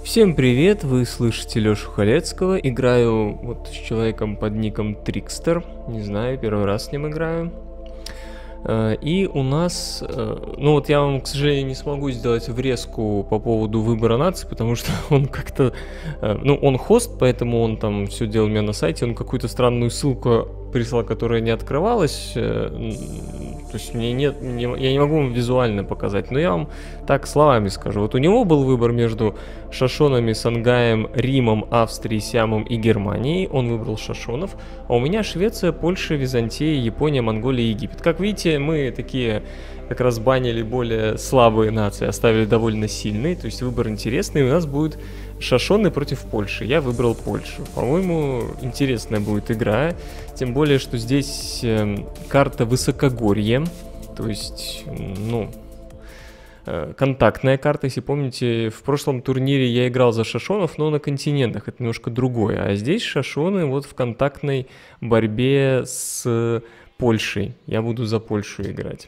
Всем привет, вы слышите Лёшу Халецкого. Играю вот с человеком под ником Трикстер. Не знаю, первый раз с ним играю. И у нас, ну вот я вам, к сожалению, не смогу сделать врезку по поводу выбора нации, потому что он как-то, ну он хост, поэтому он там все делал у меня на сайте, он какую-то странную ссылку прислал, которая не открывалась, то есть мне нет, я не могу вам визуально показать, но я вам так словами скажу. Вот у него был выбор между Шашонами, Сангаем, Римом, Австрией, Сиамом и Германией, он выбрал Шашонов, а у меня Швеция, Польша, Византия, Япония, Монголия и Египет. Как видите, мы такие как раз банили более слабые нации, оставили довольно сильные, то есть выбор интересный, у нас будет Шашоны против Польши. Я выбрал Польшу. По-моему, интересная будет игра, тем более, что здесь карта высокогорье, то есть, ну, контактная карта, если помните, в прошлом турнире я играл за Шашонов, но на континентах, это немножко другое, а здесь Шашоны вот в контактной борьбе с Польшей, я буду за Польшу играть.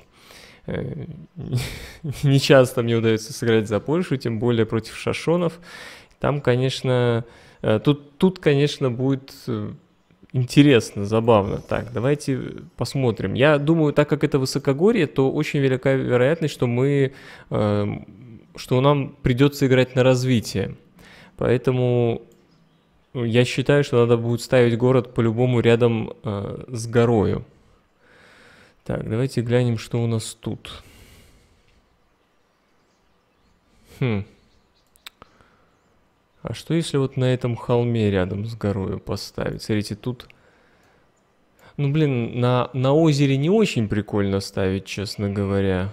Не часто мне удается сыграть за Польшу, тем более против Шашонов. Там, конечно, тут, конечно, будет интересно, забавно. Так, давайте посмотрим. Я думаю, так как это высокогорье, то очень велика вероятность, что что нам придется играть на развитие. Поэтому я считаю, что надо будет ставить город по-любому рядом с горою. Так, давайте глянем, что у нас тут. А что если вот на этом холме рядом с горою поставить? Смотрите, тут... Ну, блин, на озере не очень прикольно ставить, честно говоря.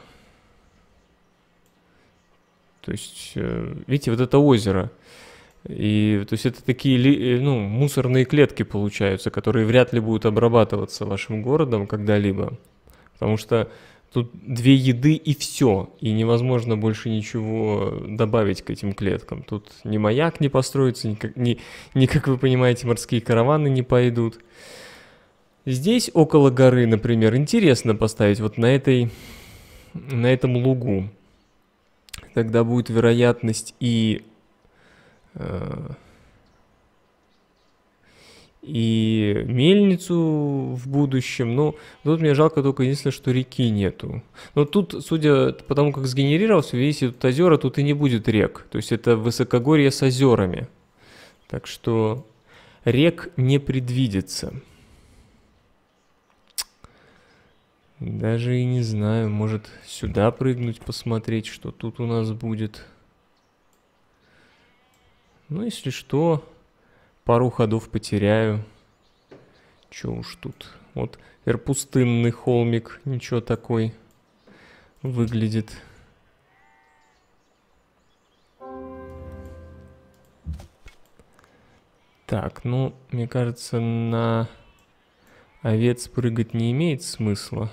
То есть, видите, вот это озеро. И, то есть, это такие, ну, мусорные клетки получаются, которые вряд ли будут обрабатываться вашим городом когда-либо. Потому что тут 2 еды и все, и невозможно больше ничего добавить к этим клеткам. Тут ни маяк не построится, ни, как вы понимаете, морские караваны не пойдут. Здесь, около горы, например, интересно поставить вот на этом лугу. Тогда будет вероятность и мельницу в будущем. Но тут мне жалко только единственное, что реки нету. Но тут, судя по тому, как сгенерировался, видите, тут озера, тут и не будет рек. То есть это высокогорье с озерами. Так что рек не предвидится. Даже и не знаю, может сюда прыгнуть, посмотреть, что тут у нас будет. Ну, если что, пару ходов потеряю. Чё уж тут. Вот пустынный холмик, ничего такой выглядит. Так, ну, мне кажется, на овец прыгать не имеет смысла.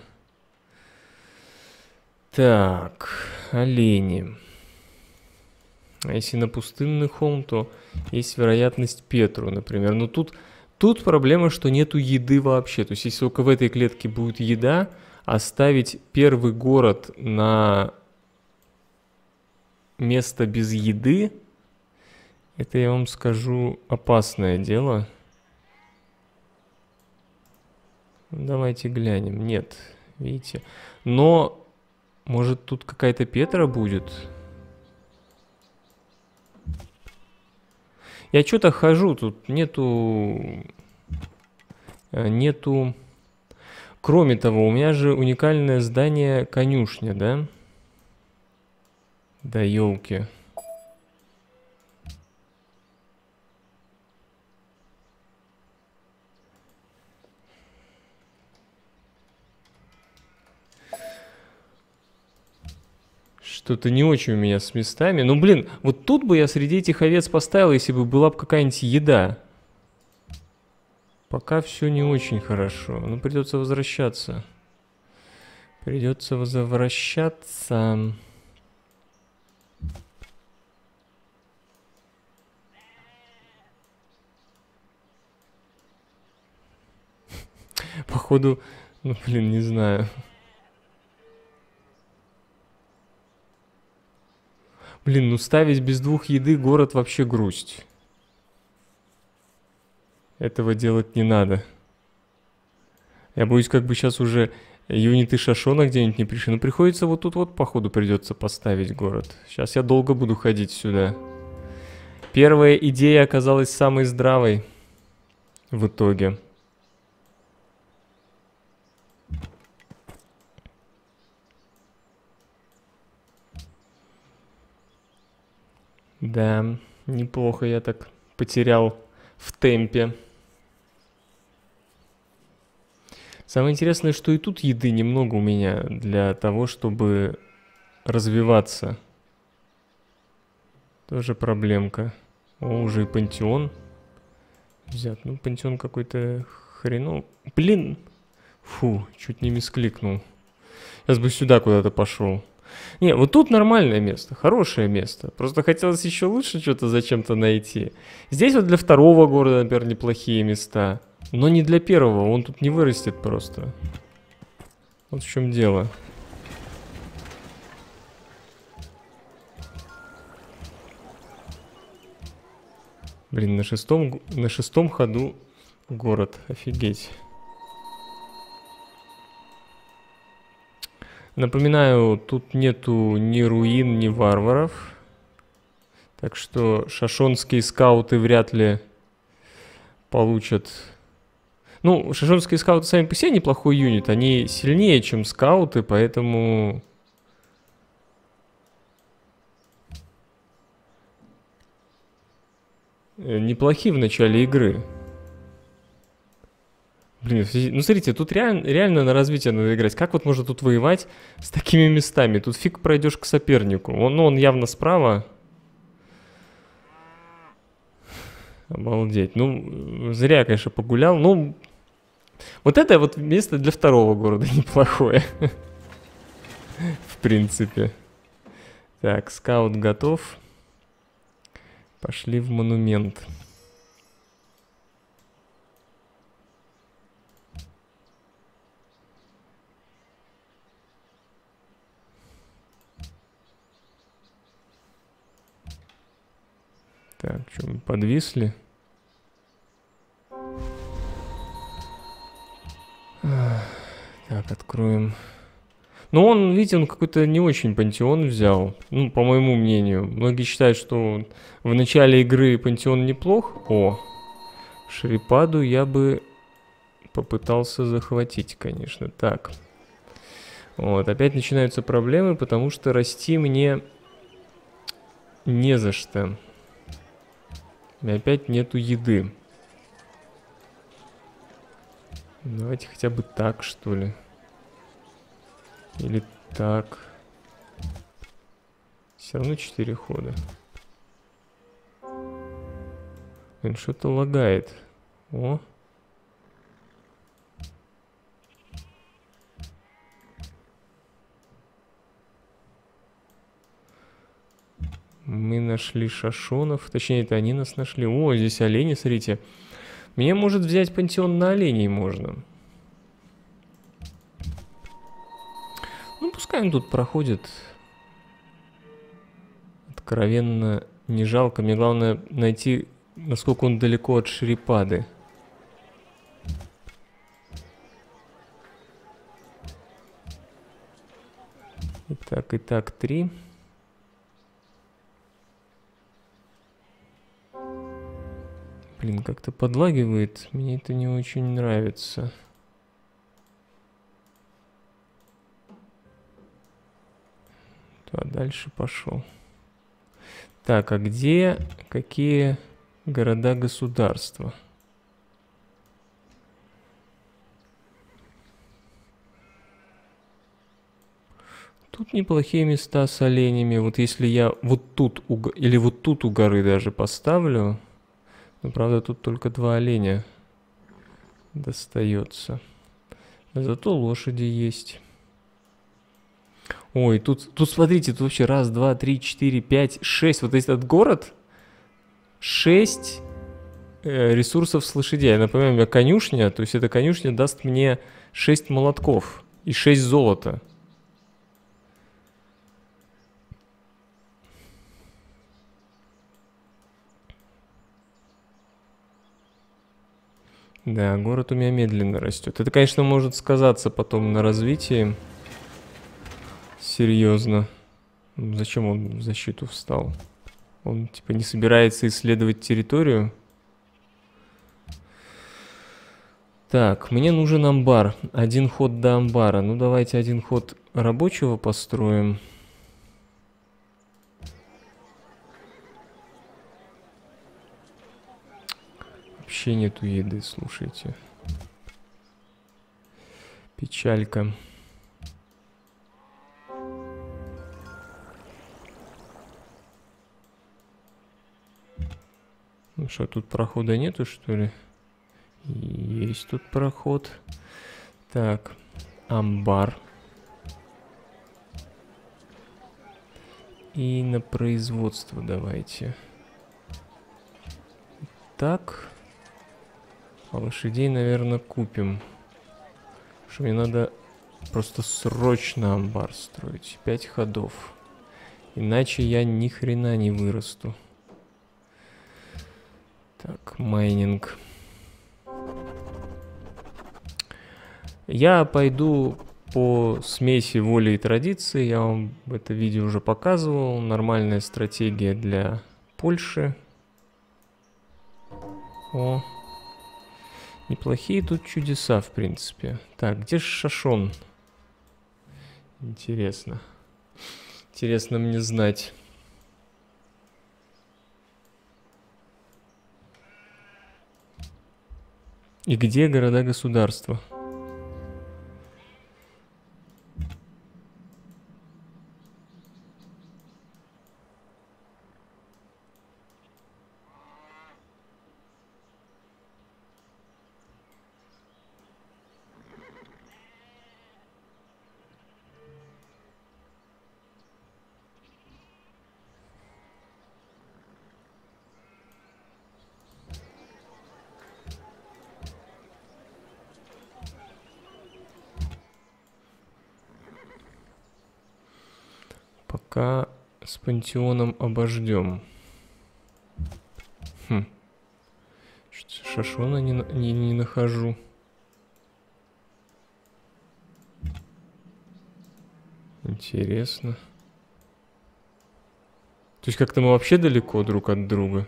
Так, олени. А если на пустынный холм, то есть вероятность Петру, например. Но тут проблема, что нету еды вообще. То есть если только в этой клетке будет еда, оставить первый город на место без еды, это, я вам скажу, опасное дело. Давайте глянем. Нет, видите. Но, может, тут какая-то Петра будет? Я что-то хожу, тут нету... Кроме того, у меня же уникальное здание конюшня, да? Да елки. Что-то не очень у меня с местами. Ну, блин, вот тут бы я среди этих овец поставил, если бы была бы какая-нибудь еда. Пока все не очень хорошо. Ну, придется возвращаться. Придется возвращаться. Походу, ну, блин, не знаю. Блин, ну ставить без 2 еды город вообще грусть. Этого делать не надо. Я боюсь, как бы сейчас уже юниты Шашона где-нибудь не пришли. Но приходится вот тут вот, походу, придется поставить город. Сейчас я долго буду ходить сюда. Первая идея оказалась самой здравой в итоге. Да, неплохо я так потерял в темпе. Самое интересное, что и тут еды немного у меня для того, чтобы развиваться. Тоже проблемка. О, уже и пантеон взят. Ну, пантеон какой-то хренов. Блин! Фу, чуть не мискликнул. Сейчас бы сюда куда-то пошел. Не, вот тут нормальное место, хорошее место. Просто хотелось еще лучше что-то зачем-то найти. Здесь вот для второго города, например, неплохие места. Но не для первого, он тут не вырастет просто. Вот в чем дело. Блин, на шестом ходу город, офигеть. Напоминаю, тут нету ни руин, ни варваров. Так что шашонские скауты вряд ли получат... Ну, шашонские скауты сами по себе неплохой юнит. Они сильнее, чем скауты, поэтому... неплохи в начале игры. Блин, ну смотрите, тут реально на развитие надо играть. Как вот можно тут воевать с такими местами? Тут фиг пройдешь к сопернику. Он явно справа. Обалдеть. Ну, зря я, конечно, погулял. Ну, вот это вот место для второго города неплохое. В принципе. Так, скаут готов. Пошли в монумент. Так, что, мы подвисли? Так, откроем. Ну, он, видите, он какой-то не очень пантеон взял. Ну, по моему мнению. Многие считают, что в начале игры пантеон неплох. О, Шрипаду я бы попытался захватить, конечно. Так. Вот, опять начинаются проблемы, потому что расти мне не за что. И опять нету еды. Давайте хотя бы так, что ли. Или так. Все равно 4 хода. Блин, что-то лагает. О. Мы нашли шашонов. Точнее, это они нас нашли. О, здесь олени, смотрите. Мне может взять пантеон на оленей можно. Ну, пускай он тут проходит. Откровенно не жалко. Мне главное найти, насколько он далеко от Шрипады. Итак, 3. Блин, как-то подлагивает. Мне это не очень нравится. А дальше пошел. Так, а где какие города-государства? Тут неплохие места с оленями. Вот если я вот тут или вот тут у горы даже поставлю. Но, правда, тут только 2 оленя достается. Зато лошади есть. Ой, тут смотрите, тут вообще 1, 2, 3, 4, 5, 6. Вот этот город 6 ресурсов с лошадей. Я напоминаю, у меня конюшня. То есть эта конюшня даст мне 6 молотков и 6 золота. Да, город у меня медленно растет. Это, конечно, может сказаться потом на развитии. Серьезно. Зачем он в защиту встал? Он, типа, не собирается исследовать территорию? Так, мне нужен амбар. Один ход до амбара. Ну, давайте один ход рабочего построим. Вообще нету еды, слушайте. Печалька. Ну что, тут прохода нету, что ли? Есть тут проход. Так, амбар. И на производство давайте. Так. А лошадей, наверное, купим. Что мне надо просто срочно амбар строить. 5 ходов. Иначе я ни хрена не вырасту. Так, майнинг. Я пойду по смеси воли и традиции. Я вам это видео уже показывал. Нормальная стратегия для Польши. О, неплохие тут чудеса, в принципе. Так, где же Шашон? Интересно. Интересно мне знать. И где города-государства? Пока с пантеоном обождем. Шашона не нахожу. Интересно. То есть как-то мы вообще далеко друг от друга?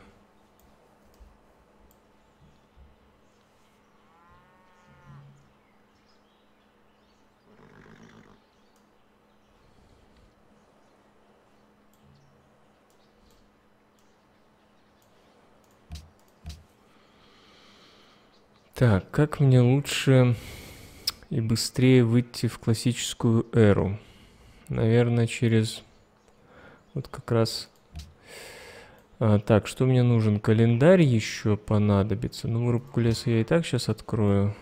Так, как мне лучше и быстрее выйти в классическую эру? Наверное, через... Вот как раз... так, что мне нужен? Календарь еще понадобится. Ну, вырубку леса я и так сейчас открою.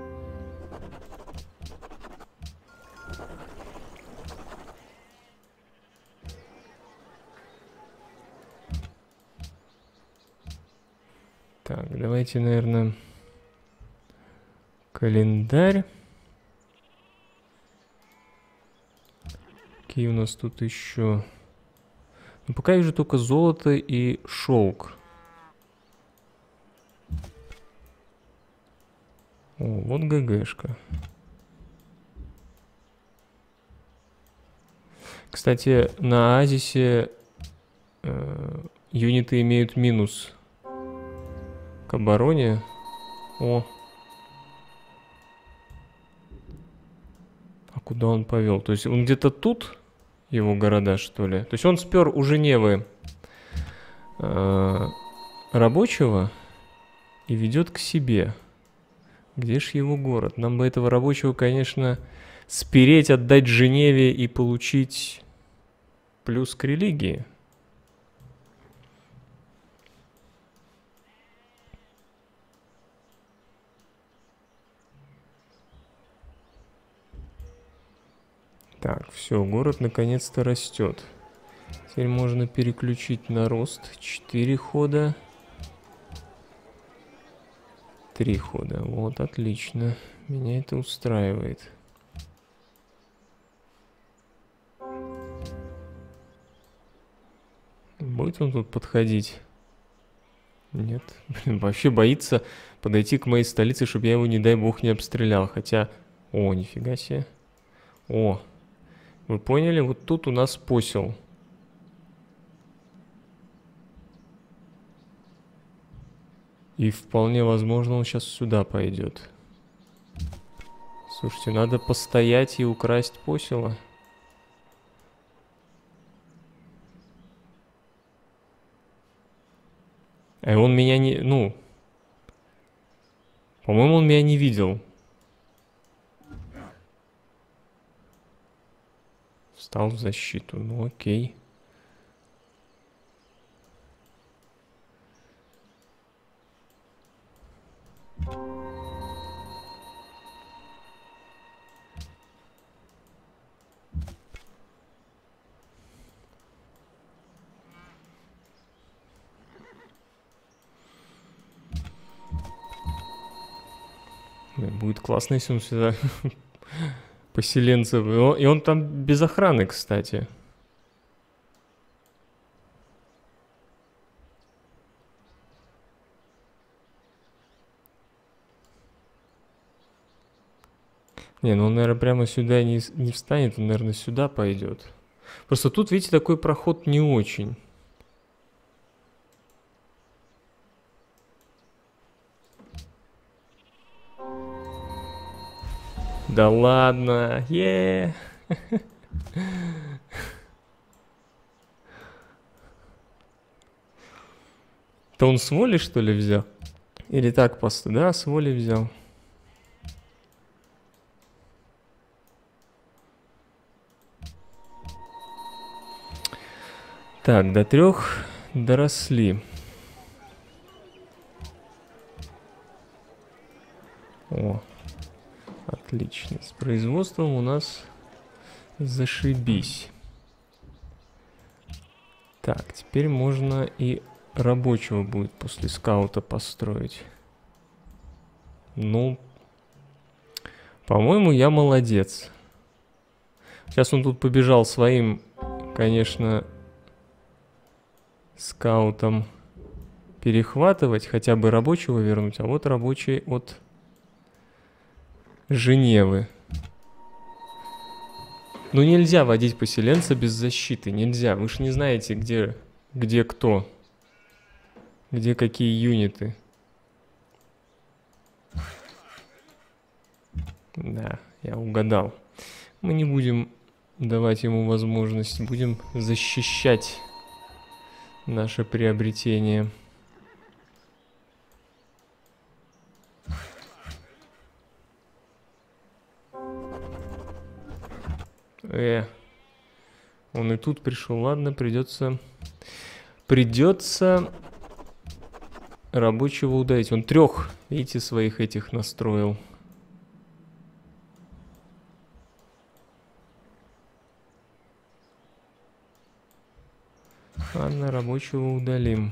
Так, давайте, наверное... Календарь. Какие у нас тут еще? Ну, пока вижу только золото и шелк. О, вот ГГшка. Кстати, на Оазисе юниты имеют минус к обороне. О. А куда он повел? То есть он где-то тут, его города, что ли? То есть он спер у Женевы рабочего и ведет к себе. Где ж его город? Нам бы этого рабочего, конечно, спереть, отдать Женеве и получить плюс к религии. Так, все, город наконец-то растет. Теперь можно переключить на рост. 4 хода. 3 хода. Вот, отлично. Меня это устраивает. Будет он тут подходить? Нет. Блин, вообще боится подойти к моей столице, чтобы я его, не дай бог, не обстрелял. Хотя... О, нифига себе. О, вы поняли? Вот тут у нас посел. И вполне возможно, он сейчас сюда пойдет. Слушайте, надо постоять и украсть посела. А он меня не... Ну... По-моему, он меня не видел. Встал в защиту. Ну, окей. Будет классно, если он сюда поселенцев. И он там без охраны, кстати. Не, ну он, наверное, прямо сюда не встанет, он, наверное, сюда пойдет. Просто тут, видите, такой проход не очень. Да ладно, То он с воли, что ли, взял? Или так просто? Да, с воли взял. Так, до 3 доросли. О, отлично. С производством у нас зашибись. Так, теперь можно и рабочего будет после скаута построить. Ну, по-моему, я молодец. Сейчас он тут побежал своим, конечно, скаутом перехватывать, хотя бы рабочего вернуть. А вот рабочий от Женевы. Ну, нельзя водить поселенца без защиты. Нельзя. Вы же не знаете, где кто. Где какие юниты. Да, я угадал. Мы не будем давать ему возможность. Будем защищать наше приобретение. Он и тут пришел. Ладно, придется рабочего ударить. Он 3, видите, своих этих настроил. Ладно, рабочего удалим.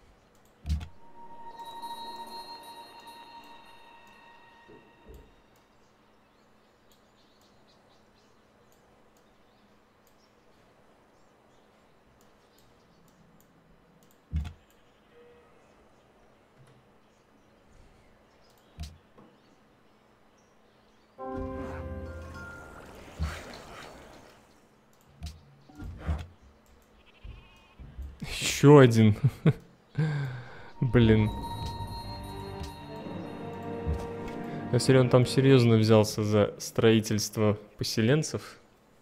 Еще один. Блин. Если он там серьезно взялся за строительство поселенцев.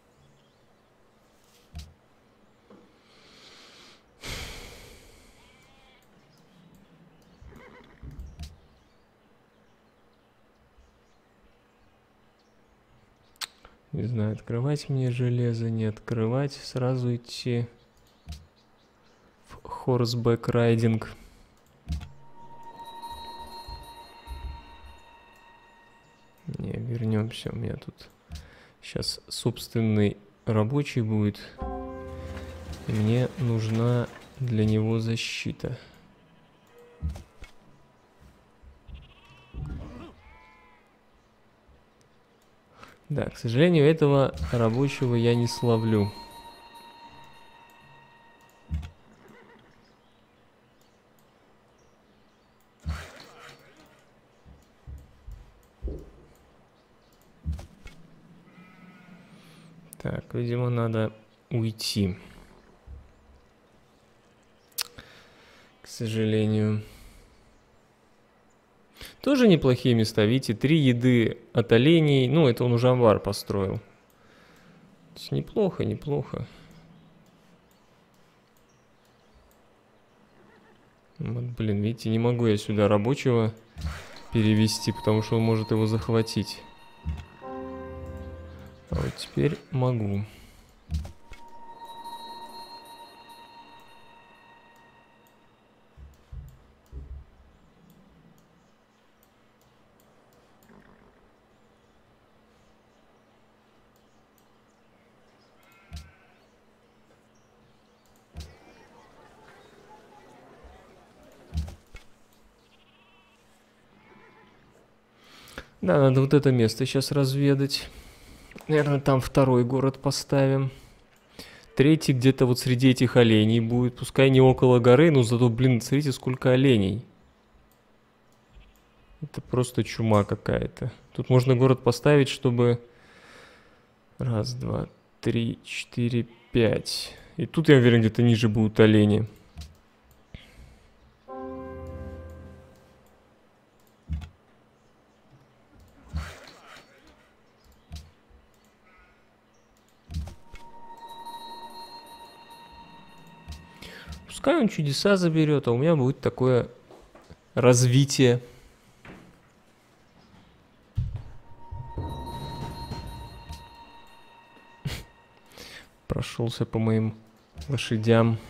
Не знаю, открывать мне железо, не открывать, сразу идти в хорсбэк райдинг. Не, вернемся, у меня тут сейчас собственный рабочий будет. И мне нужна для него защита. Да, к сожалению, этого рабочего я не словлю. Так, видимо, надо уйти. К сожалению. Тоже неплохие места. Видите, 3 еды от оленей. Ну, это он уже амбар построил. То есть неплохо, неплохо. Вот, блин, видите, не могу я сюда рабочего перевести, потому что он может его захватить. А вот теперь могу. Да, надо вот это место сейчас разведать. Наверное, там второй город поставим. Третий где-то вот среди этих оленей будет. Пускай не около горы, но зато, блин, смотрите, сколько оленей. Это просто чума какая-то. Тут можно город поставить, чтобы... Раз, два, три, четыре, пять. И тут, я уверен, где-то ниже будут олени. Пускай он чудеса заберет, а у меня будет такое развитие. Прошелся по моим лошадям.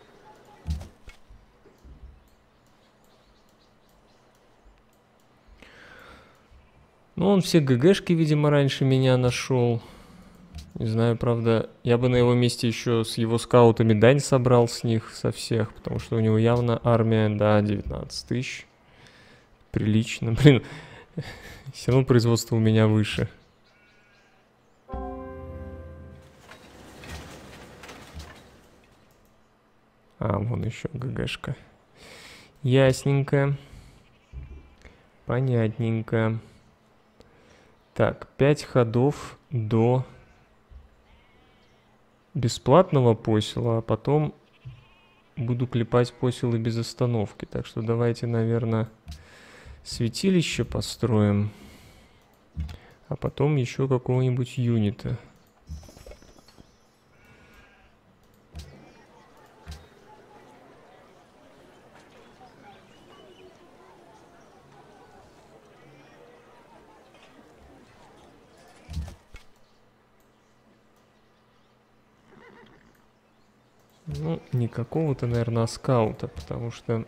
Ну, он все ГГшки, видимо, раньше меня нашел. Не знаю, правда, я бы на его месте еще с его скаутами дань собрал с них, со всех, потому что у него явно армия, да, 19 тысяч. Прилично. Блин, все равно производство у меня выше. А, вон еще ГГшка. Ясненько. Понятненько. Так, 5 ходов до бесплатного посела, а потом буду клепать поселы без остановки. Так что давайте, наверное, святилище построим, а потом еще какого-нибудь юнита. Ну, не какого-то, наверное, скаута, потому что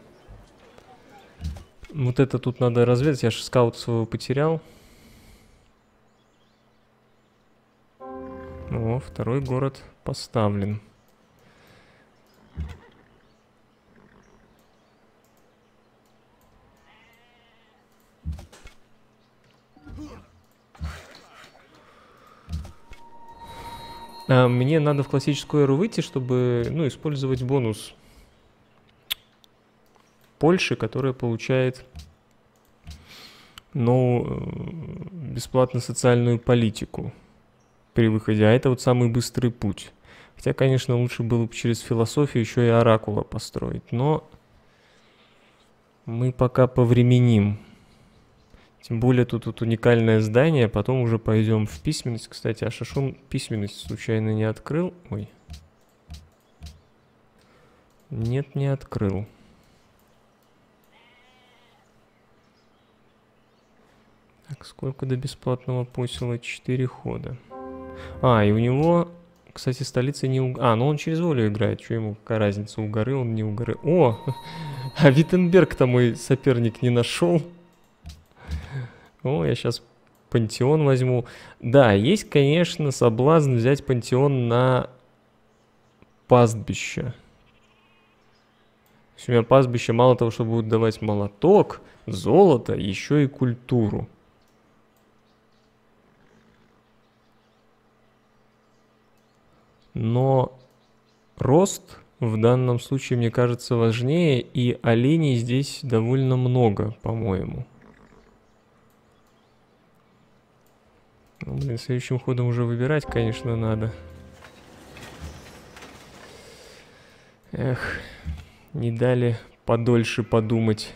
вот это тут надо разведать. Я же скаута своего потерял. О, второй город поставлен. Мне надо в классическую эру выйти, чтобы, ну, использовать бонус Польши, которая получает, ну, бесплатно социальную политику при выходе. А это вот самый быстрый путь. Хотя, конечно, лучше было бы через философию еще и оракула построить. Но мы пока повременим. Тем более тут вот уникальное здание, потом уже пойдем в письменность. Кстати, а Шашун письменность случайно не открыл? Ой. Нет, не открыл. Так, сколько до бесплатного посела? 4 хода. А, и у него, кстати, столица не у... А, ну он через волю играет. Что ему, какая разница, у горы он, не у горы? О, а Виттенберг-то мой соперник не нашел. О, я сейчас пантеон возьму. Да, есть, конечно, соблазн взять пантеон на пастбище. У меня пастбище мало того, что будет давать молоток, золото, еще и культуру. Но рост в данном случае, мне кажется, важнее, и оленей здесь довольно много, по-моему. Ну, блин, следующим ходом уже выбирать, конечно, надо. Эх, не дали подольше подумать.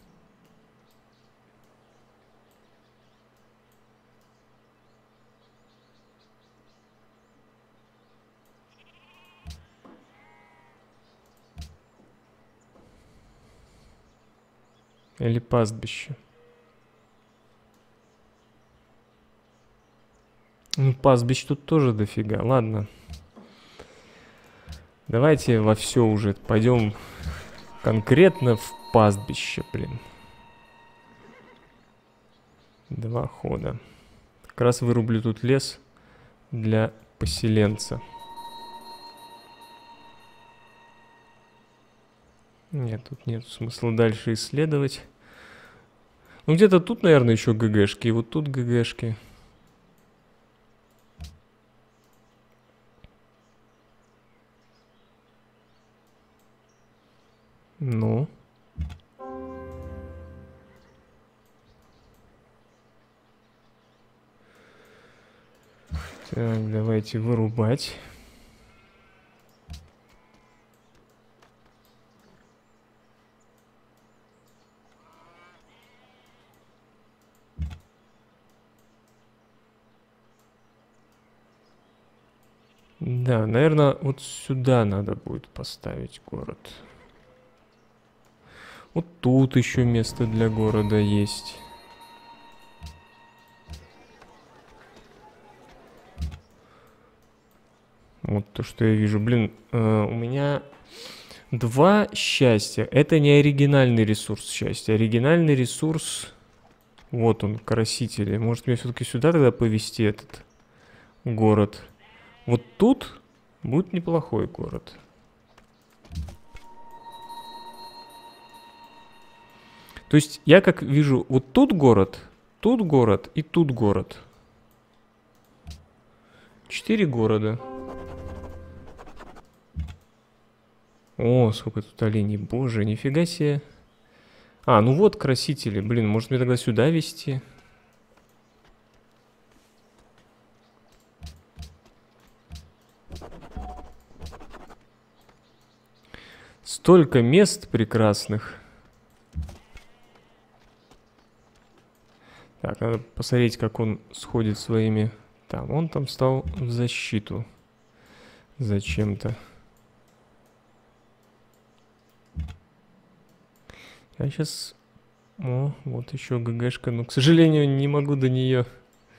Или пастбище. Ну, пастбищ тут тоже дофига. Ладно. Давайте во все уже пойдем конкретно в пастбище, блин. 2 хода. Как раз вырублю тут лес для поселенца. Нет, тут нет смысла дальше исследовать. Ну, где-то тут, наверное, еще ГГшки. И вот тут ГГшки. Ну. Так, давайте вырубать. Да, наверное, вот сюда надо будет поставить город. Вот тут еще место для города есть. Вот то, что я вижу. Блин, у меня 2 счастья. Это не оригинальный ресурс счастья. Оригинальный ресурс... Вот он, красители. Может, мне все-таки сюда тогда повезти этот город? Вот тут будет неплохой город. То есть я как вижу, вот тут город и тут город. 4 города. О, сколько тут оленей. Боже, нифига себе. А, ну вот красители. Блин, может мне тогда сюда везти? Столько мест прекрасных. Так, надо посмотреть, как он сходит своими... Там, он там стал в защиту. Зачем-то. Я сейчас... О, вот еще ГГшка. Но, к сожалению, не могу до нее.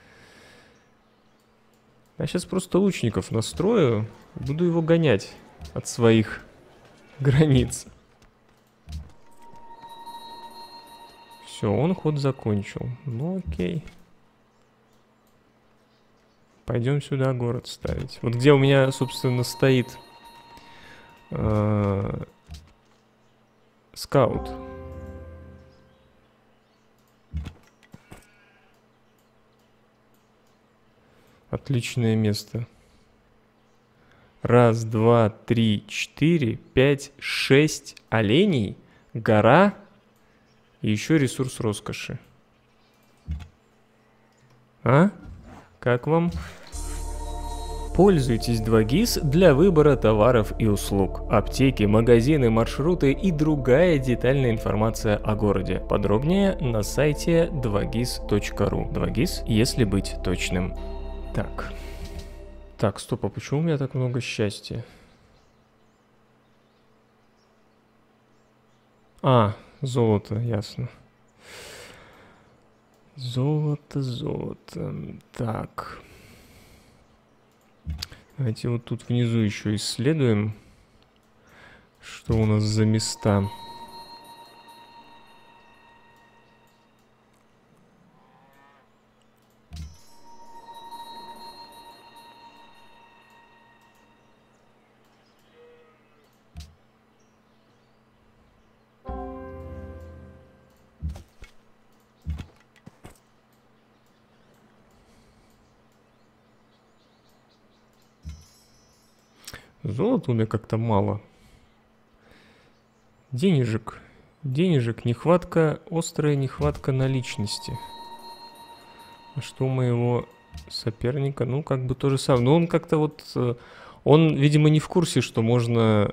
Я сейчас просто лучников настрою. Буду его гонять от своих границ. Все, он ход закончил. Ну окей. Пойдем сюда город ставить. Вот где у меня, собственно, стоит скаут. Отличное место. 1, 2, 3, 4, 5, 6 оленей, гора и еще ресурс роскоши. А? Как вам? Пользуйтесь 2GIS для выбора товаров и услуг. Аптеки, магазины, маршруты и другая детальная информация о городе. Подробнее на сайте 2GIS.ru. 2GIS, если быть точным. Так. Так, стоп, а почему у меня так много счастья? А, золото, ясно. Золото, золото. Так. Давайте вот тут внизу еще исследуем, что у нас за места. Золота у меня как-то мало. Денежек. Денежек. Нехватка, острая нехватка наличности. А что у моего соперника, ну, как бы то же самое. Но он как-то вот... Он, видимо, не в курсе, что можно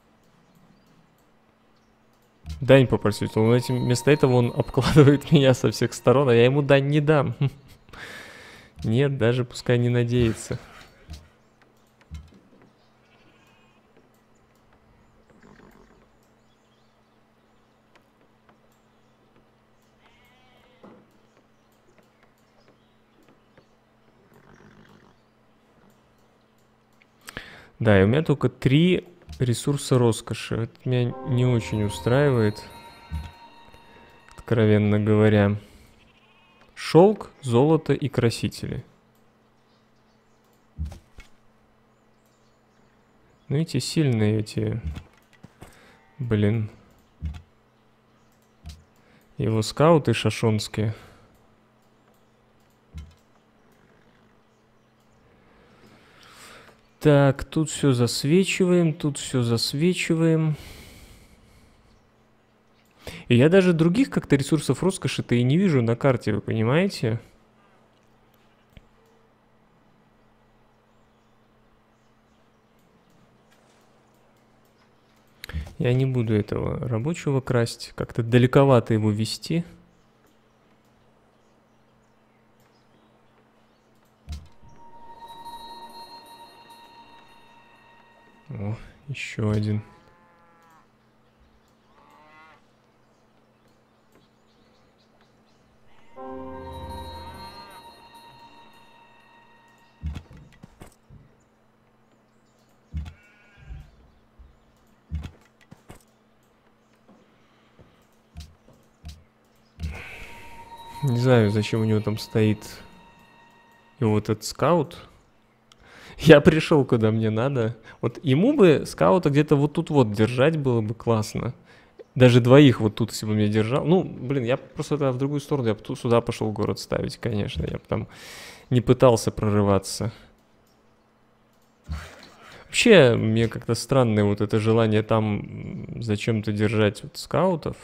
дань попросить. Вместо этого он обкладывает меня со всех сторон, а я ему дань не дам. Нет, даже пускай не надеется. Да, и у меня только 3 ресурса роскоши. Это меня не очень устраивает, откровенно говоря. Шелк, золото и красители. Ну эти сильные, эти... Блин. Его скауты шашонские. Так, тут все засвечиваем, тут все засвечиваем. И я даже других как-то ресурсов роскоши-то и не вижу на карте, вы понимаете? Я не буду этого рабочего красть, как-то далековато его вести. О, еще один. Не знаю, зачем у него там стоит и вот этот скаут. Я пришел, куда мне надо. Вот ему бы скаута где-то вот тут вот держать было бы классно. Даже двоих вот тут, если бы меня держал. Ну, блин, я просто в другую сторону, я бы сюда пошел город ставить, конечно. Я бы там не пытался прорываться. Вообще, мне как-то странное вот это желание там зачем-то держать вот скаутов.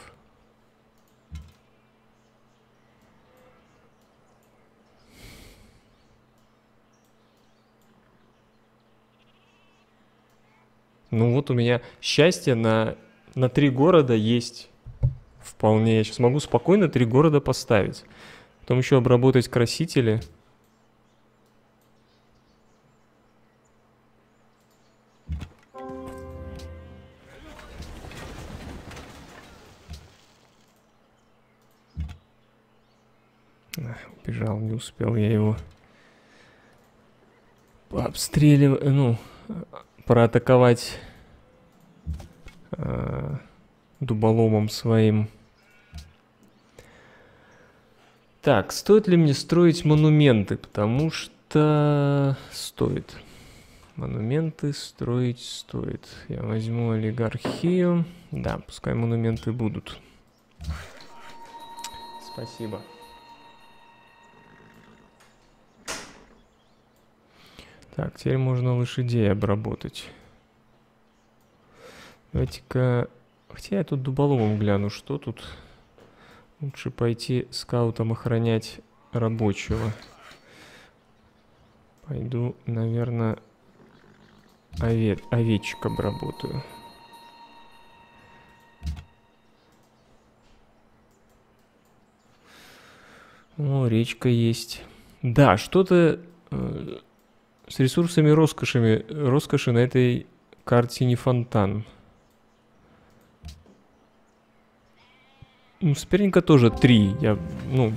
Ну вот у меня счастье на 3 города есть вполне. Я сейчас могу спокойно 3 города поставить. Потом еще обработать красители. Убежал, не успел я его обстреливать, ну, проатаковать дуболомом своим. Так, стоит ли мне строить монументы? Потому что стоит. Монументы строить стоит. Я возьму олигархию. Да, пускай монументы будут. Спасибо. Так, теперь можно лошадей обработать. Давайте-ка... Хотя я тут дуболомом гляну, что тут. Лучше пойти скаутом охранять рабочего. Пойду, наверное, овечек обработаю. О, речка есть. Да, что-то с ресурсами роскоши на этой карте не фонтан. Ну, соперника тоже 3. Я, ну,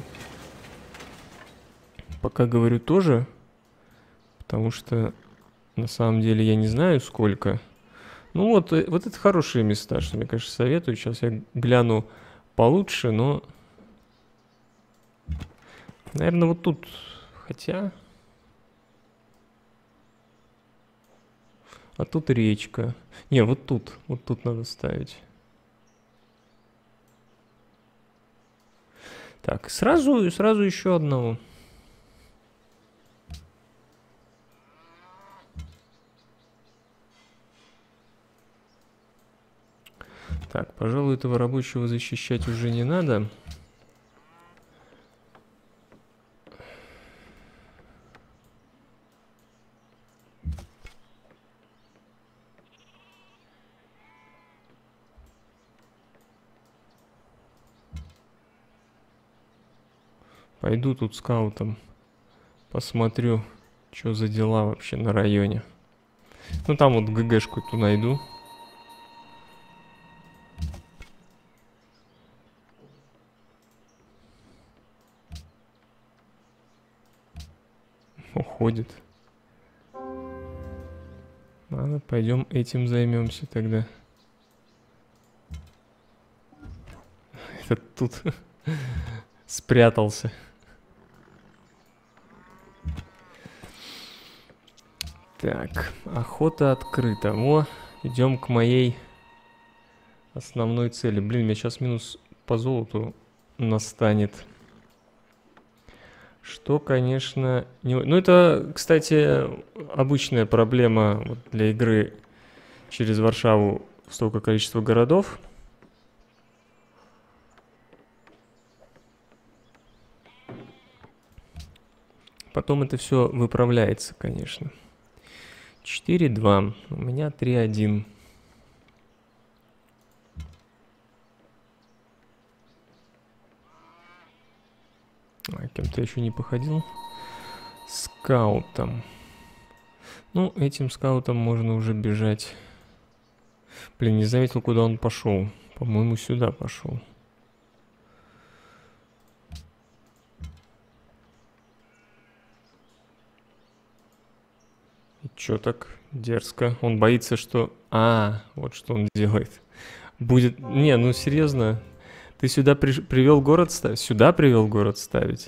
пока говорю тоже, потому что на самом деле я не знаю сколько. Ну вот это хорошие места, что мне, конечно, советую. Сейчас я гляну получше, но... Наверное, вот тут. Хотя... А тут речка. Не, вот тут надо ставить. Так, сразу еще одного. Так, пожалуй, этого рабочего защищать уже не надо. Пойду тут скаутом. Посмотрю, что за дела вообще на районе. Ну там вот ГГшку эту найду. Уходит. Ладно, пойдем этим займемся тогда. Этот тут спрятался. Так, охота открыта. Во, идем к моей основной цели. Блин, у меня сейчас минус по золоту настанет. Что, конечно, не... Ну, это, кстати, обычная проблема вот для игры через Варшаву в столько количества городов. Потом это все выправляется, конечно. 4-2. У меня 3-1. Кем-то еще не походил. Скаутом. Ну, этим скаутом можно уже бежать. Блин, не заметил, куда он пошел. По-моему, сюда пошел. И чё так дерзко? Он боится, что... вот что он делает. Будет... Не, ну серьезно. Ты сюда привел город ставить? Сюда привел город ставить?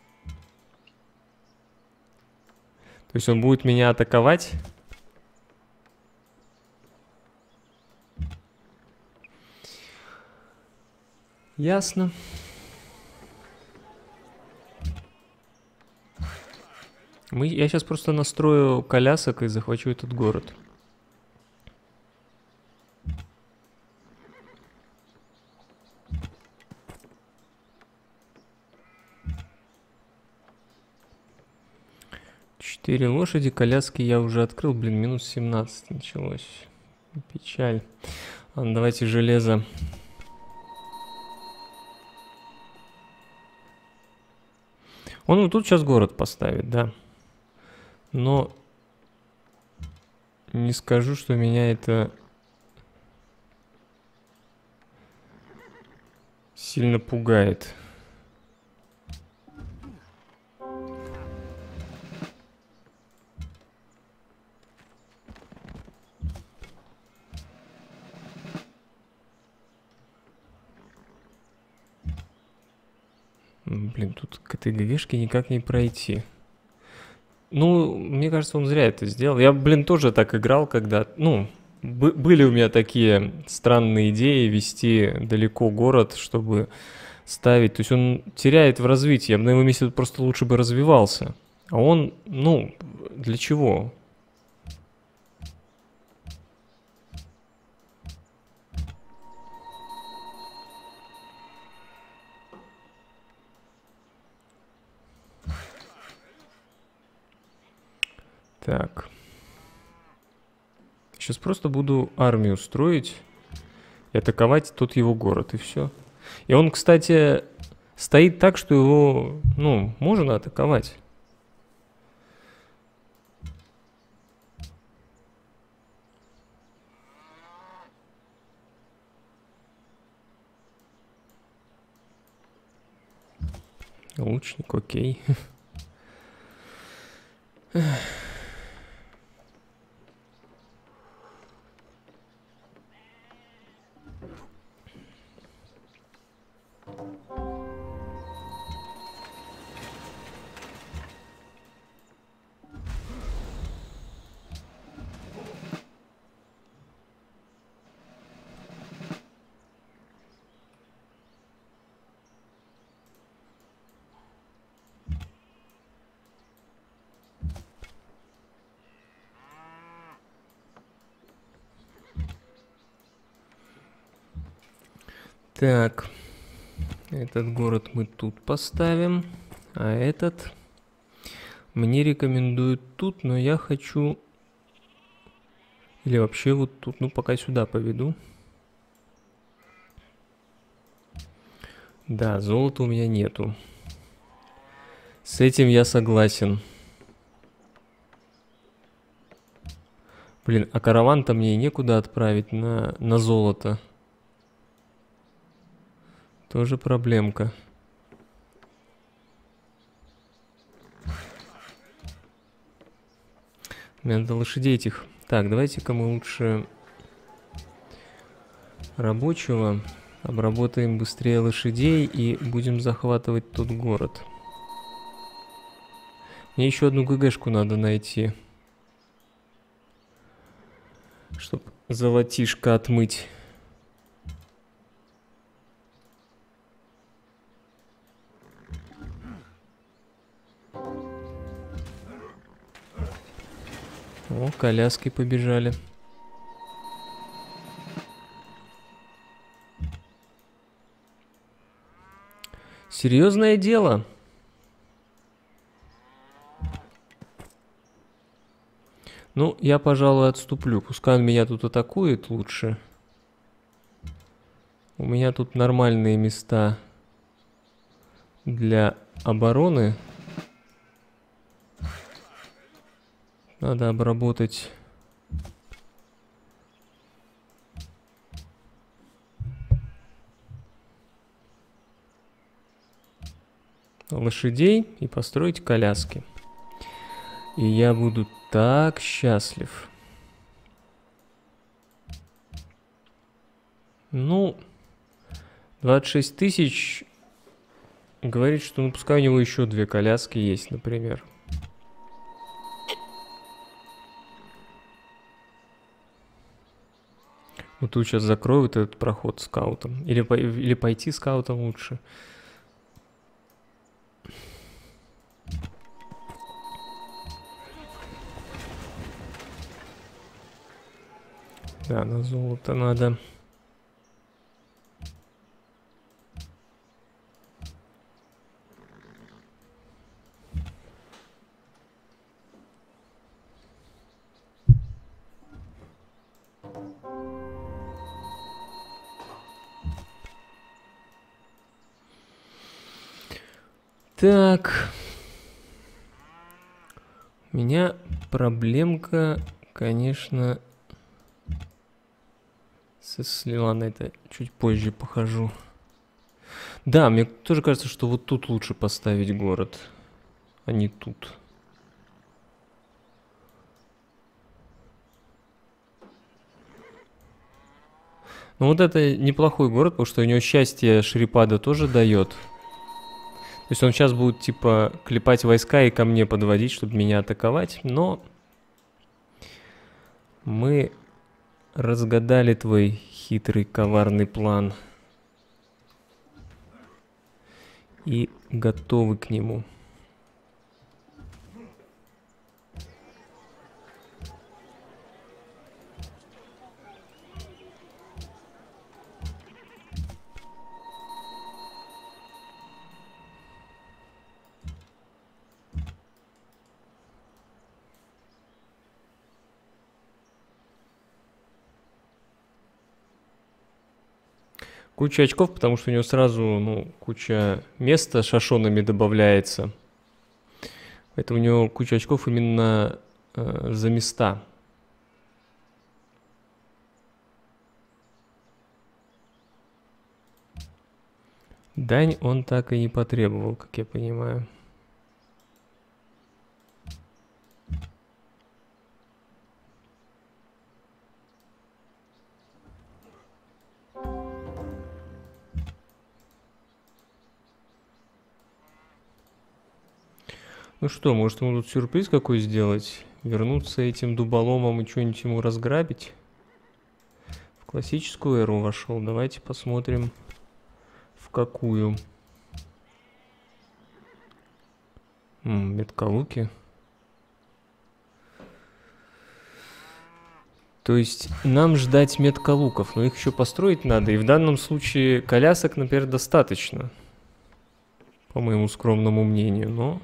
То есть он будет меня атаковать? Ясно. Я сейчас просто настрою колясок и захвачу этот город. Четыре лошади, коляски я уже открыл. Блин, минус 17 началось. Печаль. Ладно, давайте железо. Он вот тут сейчас город поставит, да. Но не скажу, что меня это сильно пугает. Блин, тут к этой ГГшке никак не пройти. Ну, мне кажется, он зря это сделал. Я, блин, тоже так играл, когда... Ну, были у меня такие странные идеи вести далеко город, чтобы ставить. То есть он теряет в развитии. Я бы на его месте просто лучше бы развивался. А он, ну, для чего? Так. Сейчас просто буду армию строить и атаковать тот его город, и все. И он, кстати, стоит так, что его, ну, можно атаковать. Лучник, окей. Так, этот город мы тут поставим, а этот мне рекомендуют тут, но я хочу... Или вообще вот тут, ну пока сюда поведу. Да, золота у меня нету. С этим я согласен. Блин, а караван-то мне некуда отправить на золото. Тоже проблемка. Мне надо лошадей этих. Так, давайте-ка мы лучше рабочего обработаем быстрее лошадей и будем захватывать тот город. Мне еще одну ГГшку надо найти, чтобы золотишко отмыть. О, коляски побежали. Серьезное дело. Ну, я, пожалуй, отступлю. Пускай он меня тут атакует лучше. У меня тут нормальные места для обороны. Надо обработать лошадей и построить коляски. И я буду так счастлив. Ну, 26 тысяч говорит, что ну пускай у него еще 2 коляски есть, например. Вот тут сейчас закрою вот этот проход скаутом. Или пойти скаутом лучше. Да, на золото надо. Так. У меня проблемка, конечно, ладно, это чуть позже похожу. Да, мне тоже кажется, что вот тут лучше поставить город, а не тут. Ну вот это неплохой город, потому что у него счастье Шрипада тоже дает. То есть он сейчас будет типа клепать войска и ко мне подводить, чтобы меня атаковать, но мы разгадали твой хитрый коварный план и готовы к нему. Куча очков, потому что у него сразу, ну, куча места шашонами добавляется. Поэтому у него куча очков именно за места. Дань он так и не потребовал, как я понимаю. Ну что, может ему тут сюрприз какой сделать? Вернуться этим дуболомом и что-нибудь ему разграбить? В классическую эру вошел. Давайте посмотрим, в какую. Меткалуки. То есть нам ждать меткалуков, но их еще построить надо. И в данном случае колясок, например, достаточно. По моему скромному мнению, но...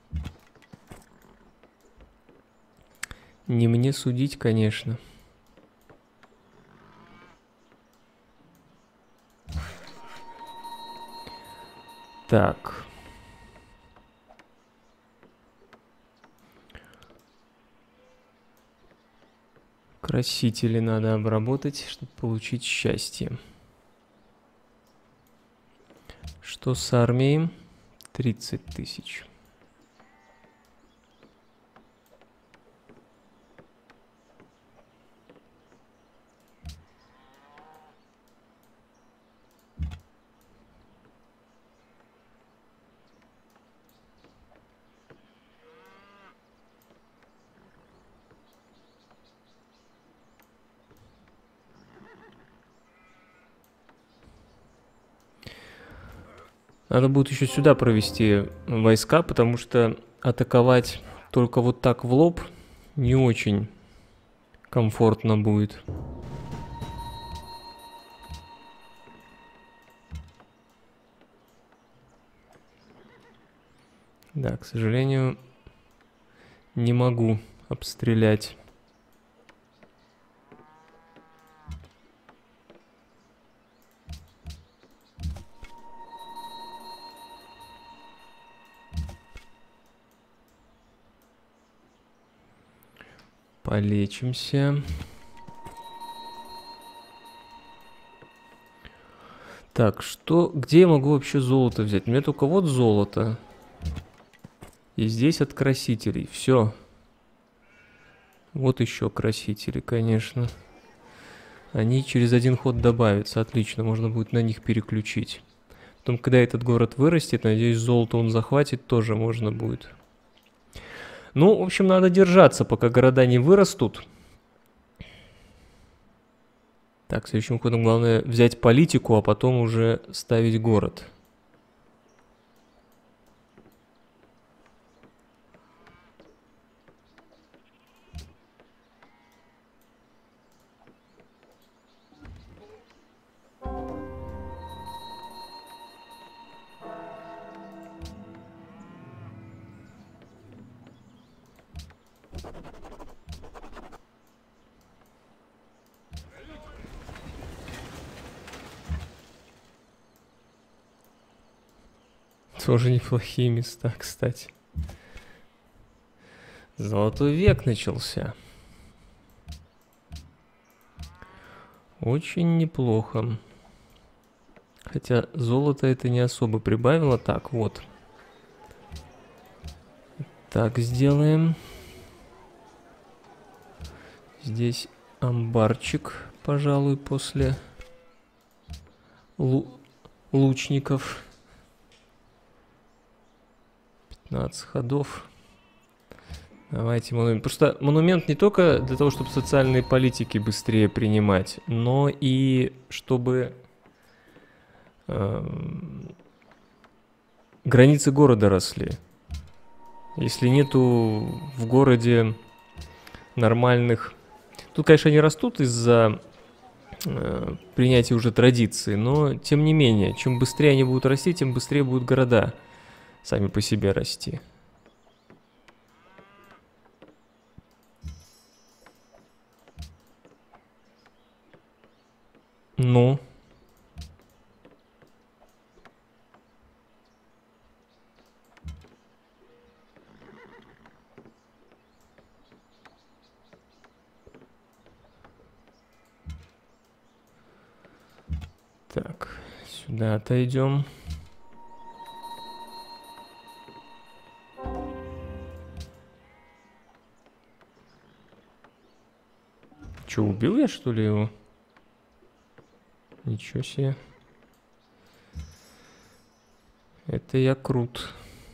Не мне судить, конечно. Так. Красители надо обработать, чтобы получить счастье. Что с армией? 30 тысяч. Надо будет еще сюда провести войска, потому что атаковать только вот так в лоб не очень комфортно будет. Да, к сожалению, не могу обстрелять. Полечимся. Так, что... Где я могу вообще золото взять? У меня только вот золото. И здесь от красителей. Все. Вот еще красители, конечно. Они через один ход добавятся. Отлично, можно будет на них переключить. Потом, когда этот город вырастет, надеюсь, золото он захватит, тоже можно будет. Ну, в общем, надо держаться, пока города не вырастут. Так, следующим ходом главное взять политику, а потом уже ставить город. Тоже неплохие места, кстати. Золотой век начался. Очень неплохо. Хотя золото это не особо прибавило. Так, вот. Так сделаем. Здесь амбарчик, пожалуй, после лучников. 15 ходов. Давайте монумент. Просто монумент не только для того, чтобы социальные политики быстрее принимать, но и чтобы границы города росли. Если нету в городе нормальных... Тут, конечно, они растут из-за принятия уже традиций, но тем не менее, чем быстрее они будут расти, тем быстрее будут города сами по себе расти. Ну. Так, сюда отойдем. Че, убил я, что ли, его? Ничего себе. Это я крут.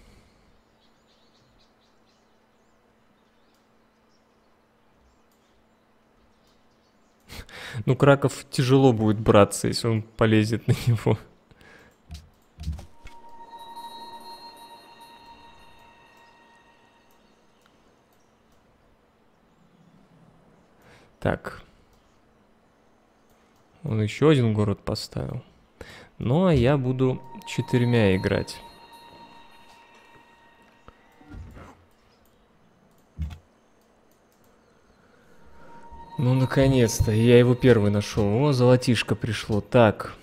Ну, Краков тяжело будет браться, если он полезет на него. Так. Он еще один город поставил. Ну, а я буду 4 играть. Ну, наконец-то. Я его первый нашел. О, золотишко пришло. Так.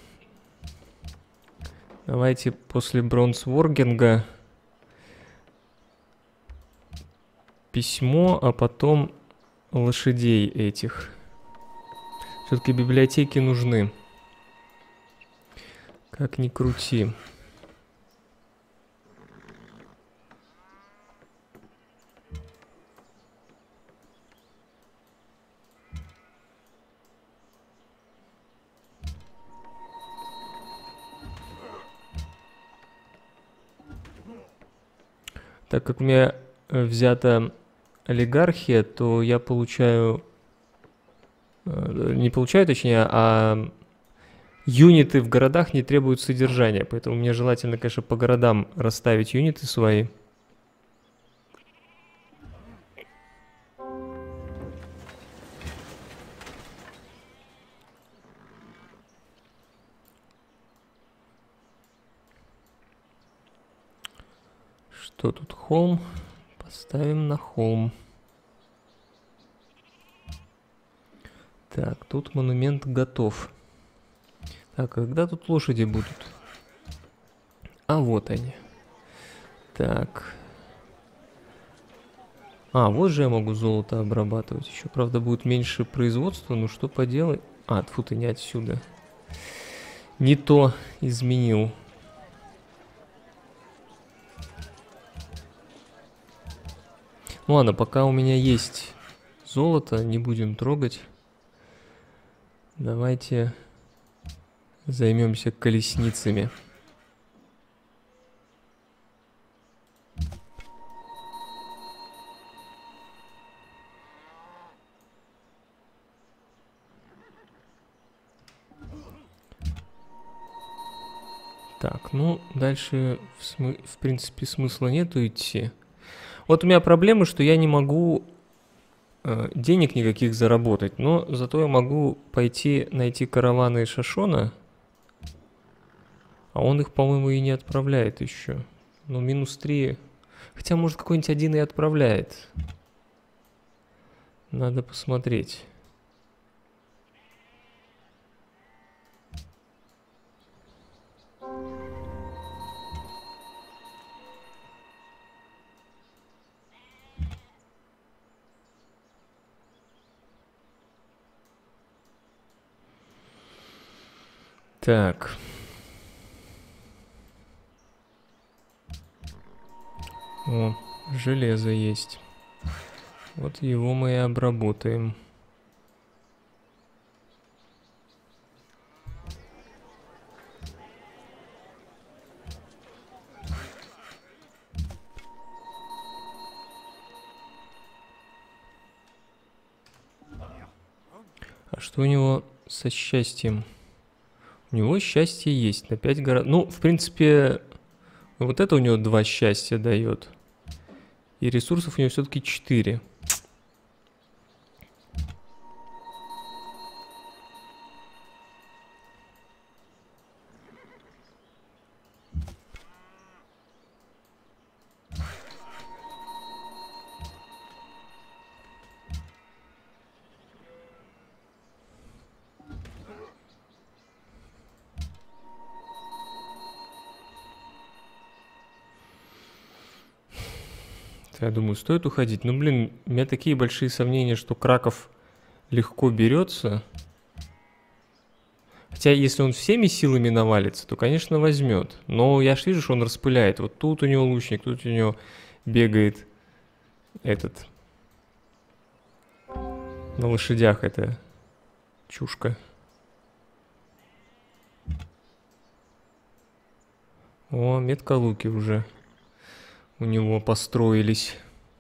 Давайте после Бронзворгинга письмо, а потом лошадей этих. Все-таки библиотеки нужны. Как ни крути. Так как у меня взята олигархия, то я получаю... Не получаю, точнее, а юниты в городах не требуют содержания. Поэтому мне желательно, конечно, по городам расставить юниты свои. Что тут? Холм. Поставим на холм. Так, тут монумент готов. Так, когда тут лошади будут? А вот они. Так. А, вот же я могу золото обрабатывать. Еще, правда, будет меньше производства, но что поделать? А, тьфу ты, не отсюда. Не то изменил. Ну ладно, пока у меня есть золото, не будем трогать. Давайте займемся колесницами. Так, ну, дальше, в принципе, смысла нету идти. Вот у меня проблема, что я не могу денег никаких заработать, но зато я могу пойти найти караваны Шашона, а он их, по-моему, и не отправляет еще. Ну, -3. Хотя, может, какой-нибудь один и отправляет. Надо посмотреть. Так. О, железо есть. Вот его мы и обработаем. А что у него со счастьем? У него счастье есть на 5 городов. Ну, в принципе, вот это у него 2 счастья дает. И ресурсов у него все-таки 4. Я думаю, стоит уходить. Ну, блин, у меня такие большие сомнения, что Краков легко берется. Хотя, если он всеми силами навалится, то, конечно, возьмет. Но я ж вижу, что он распыляет. Вот тут у него лучник, тут у него бегает этот... На лошадях это чушка. О, меткалуки уже у него построились.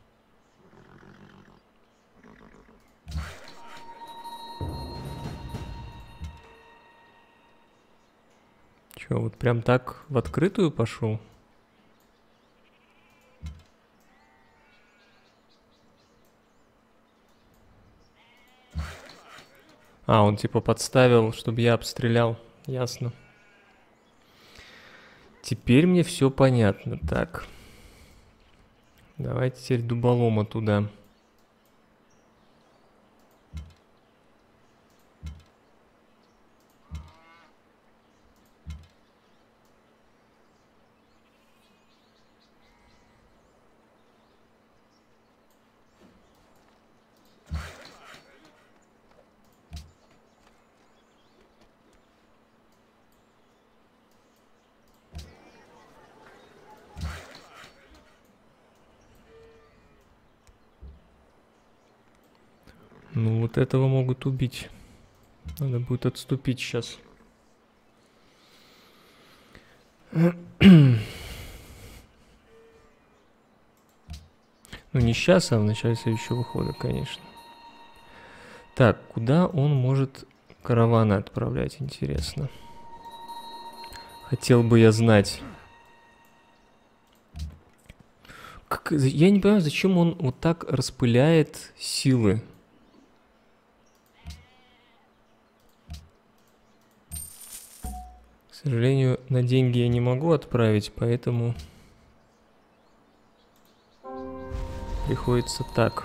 Че, вот прям так в открытую пошел? А, он типа подставил, чтобы я обстрелял. Ясно. Теперь мне все понятно. Так. Давайте теперь дуболома туда. Ну, вот этого могут убить. Надо будет отступить сейчас. Ну, не сейчас, а в начале следующего хода, конечно. Так, куда он может караваны отправлять, интересно. Хотел бы я знать. Я не понимаю, зачем он вот так распыляет силы. К сожалению, на деньги я не могу отправить, поэтому приходится так.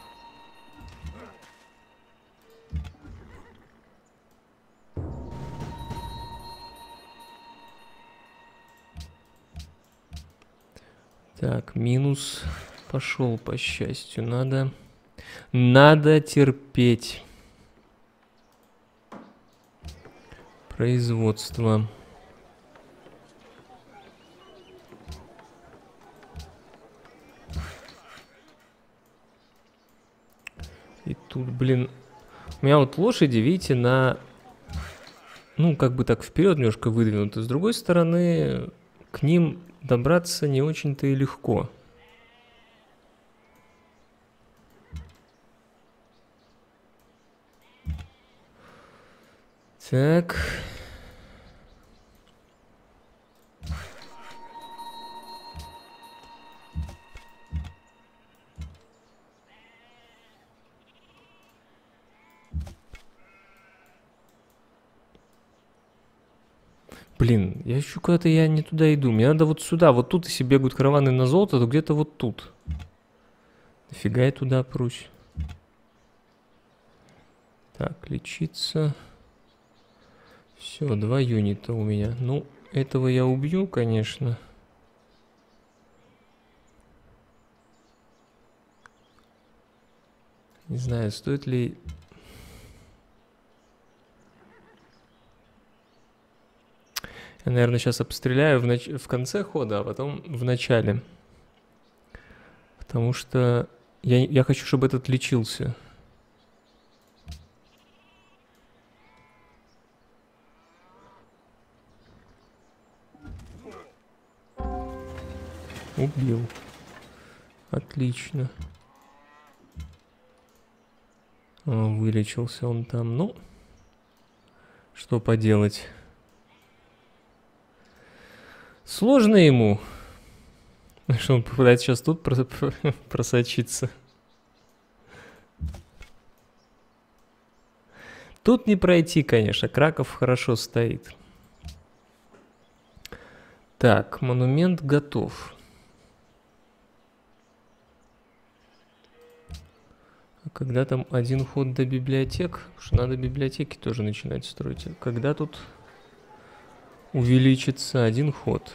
Так, минус пошел, по счастью. Надо терпеть. Производство. И тут, блин, у меня вот лошади, видите, ну, как бы так вперед немножко выдвинуты. С другой стороны, к ним добраться не очень-то и легко. Так. Блин, я ищу куда-то, я не туда иду. Мне надо вот сюда. Вот тут, если бегают караваны на золото, то где-то вот тут. Нафига я туда прусь? Так, лечиться. Все, 2 юнита у меня. Ну, этого я убью, конечно. Не знаю, стоит ли... Я, наверное, сейчас обстреляю в конце хода, а потом в начале. Потому что я хочу, чтобы этот лечился. Убил. Отлично. Вылечился он там. Ну, что поделать. Сложно ему. Что он попытается сейчас тут просочиться. Тут не пройти, конечно. Краков хорошо стоит. Так, монумент готов. А когда там один ход до библиотек? Потому что надо библиотеки тоже начинать строить. Когда тут увеличится один ход?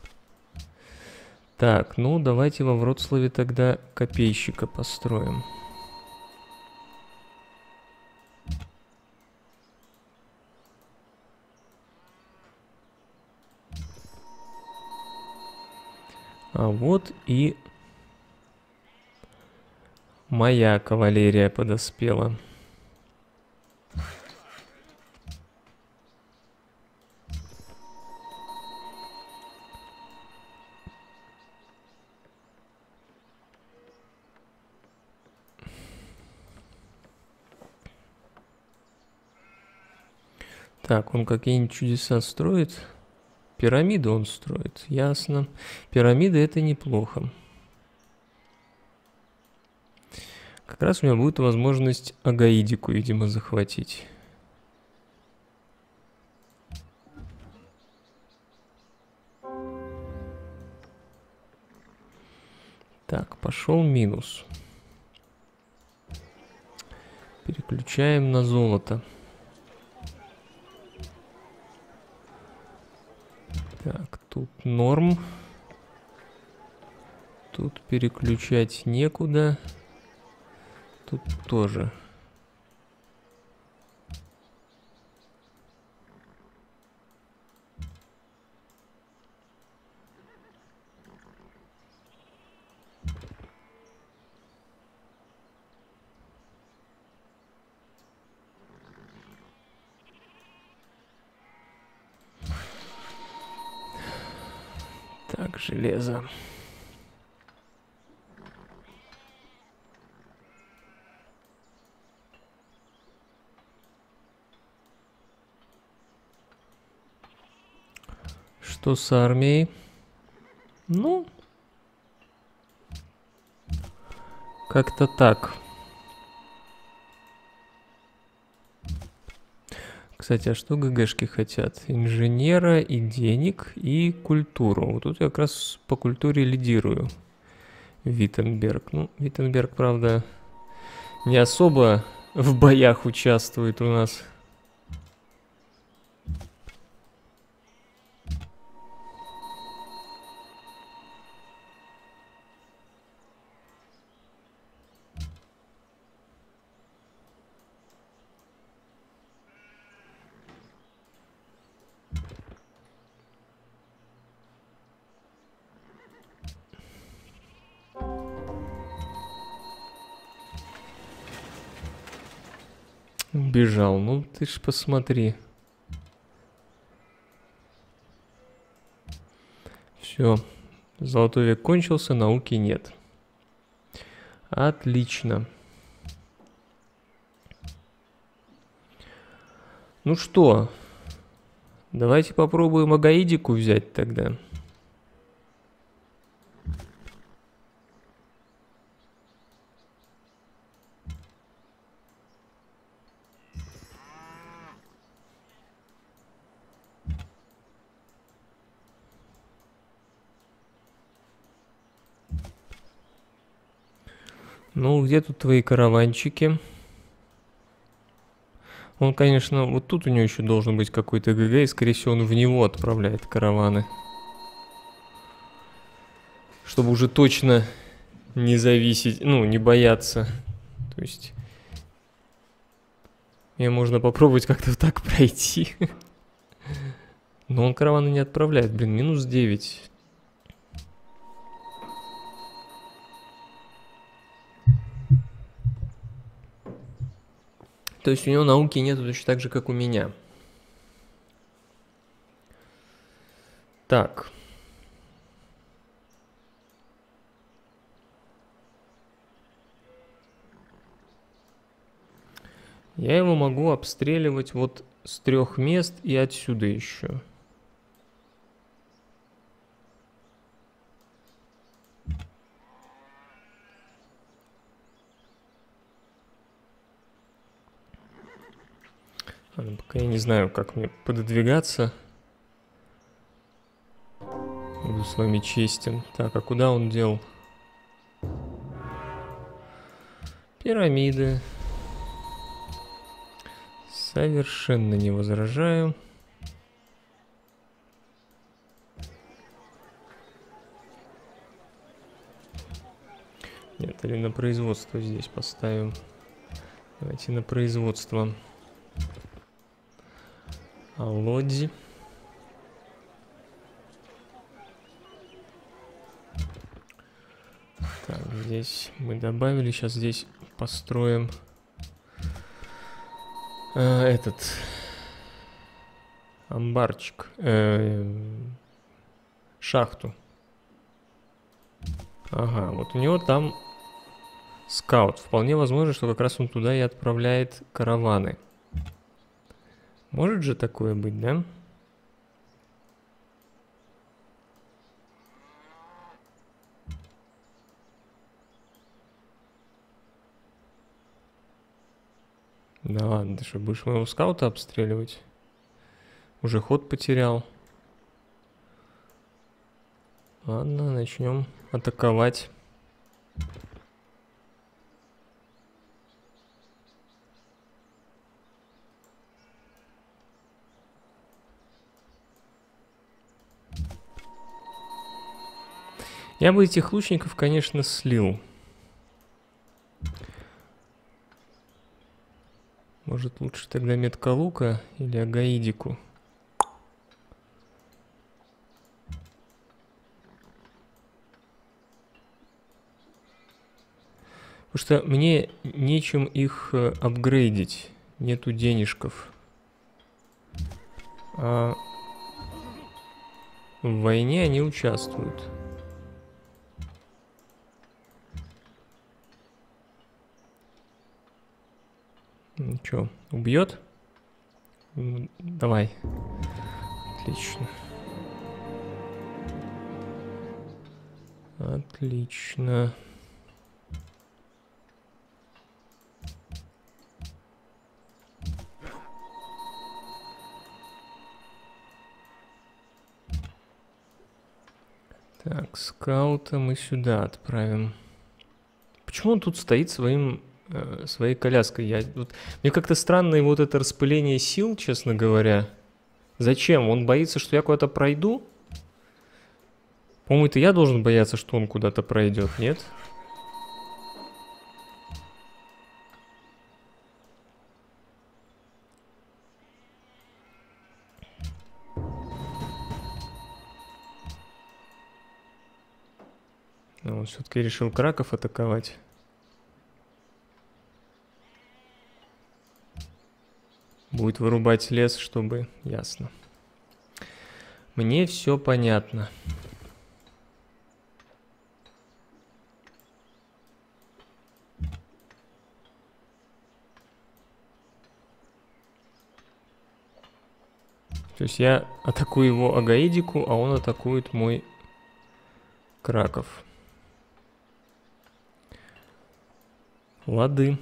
Так, ну давайте во Вроцлаве тогда копейщика построим. А вот и моя кавалерия подоспела. Так, он какие-нибудь чудеса строит? Пирамиды он строит, ясно. Пирамиды это неплохо. Как раз у меня будет возможность Агаидику, видимо, захватить. Так, пошел минус. Переключаем на золото. Так, тут норм. Тут переключать некуда. Тут тоже. Так, железо. Что с армией? Ну, как-то так. Кстати, а что ГГшки хотят? Инженера и денег, и культуру. Вот тут я как раз по культуре лидирую. Виттенберг. Ну, Виттенберг, правда, не особо в боях участвует у нас. Бежал. Ну, ты ж посмотри. Все. Золотой век кончился, науки нет. Отлично. Ну что, давайте попробуем Агаидику взять тогда. Ну, где тут твои караванчики? Он, конечно, вот тут у него еще должен быть какой-то ГГ, и, скорее всего, он в него отправляет караваны. Чтобы уже точно не зависеть, ну, не бояться. То есть, мне можно попробовать как-то так пройти. Но он караваны не отправляет, блин, минус 9. То есть у него науки нету точно так же, как у меня. Так. Я его могу обстреливать вот с 3 мест и отсюда еще. Ладно, пока я не знаю, как мне пододвигаться. Буду с вами честен. Так, а куда он дел? Пирамиды. Совершенно не возражаю. Нет, или на производство здесь поставим. Давайте на производство. А лодзи. Так, здесь мы добавили. Сейчас здесь построим этот амбарчик. Шахту. Ага, вот у него там скаут. Вполне возможно, что как раз он туда и отправляет караваны. Может же такое быть, да? Да ладно, ты что, будешь моего скаута обстреливать? Уже ход потерял. Ладно, начнем атаковать. Я бы этих лучников, конечно, слил. Может, лучше тогда метка лука или агаидику? Потому что мне нечем их апгрейдить. Нету денежков. в войне они участвуют. Ну чё, убьет? Давай. Отлично. Отлично. Так, скаута мы сюда отправим. Почему он тут стоит своей коляской? Мне как-то странно вот это распыление сил, честно говоря. Зачем? Он боится, что я куда-то пройду? По-моему, это я должен бояться, что он куда-то пройдет, нет? Но он все-таки решил Краков атаковать. Будет вырубать лес, чтобы... Ясно. Мне все понятно. То есть я атакую его Агаидику, а он атакует мой Краков. Лады.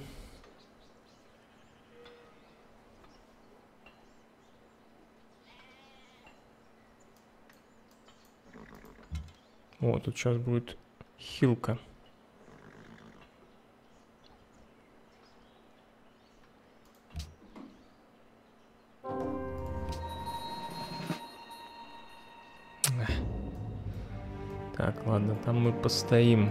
О, тут сейчас будет хилка. Так, ладно, там мы постоим.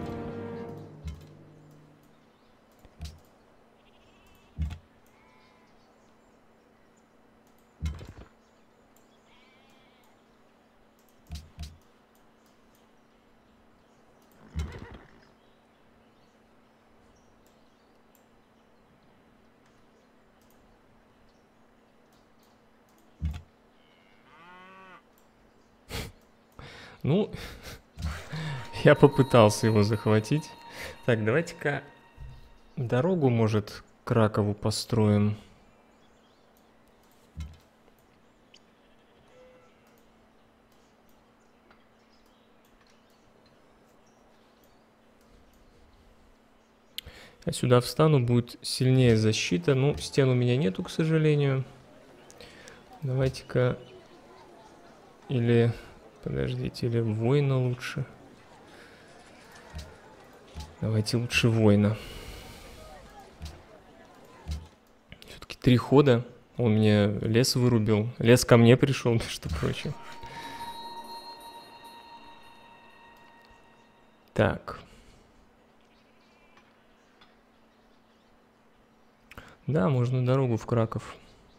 Ну, я попытался его захватить. Так, давайте-ка дорогу, может, к Кракову построим. Я сюда встану, будет сильнее защита. Ну, стен у меня нету, к сожалению. Давайте-ка... Или... Подождите, или воина лучше. Давайте лучше воина. Все-таки 3 хода. Он мне лес вырубил. Лес ко мне пришел, между прочим. Так. Да, можно дорогу в Краков.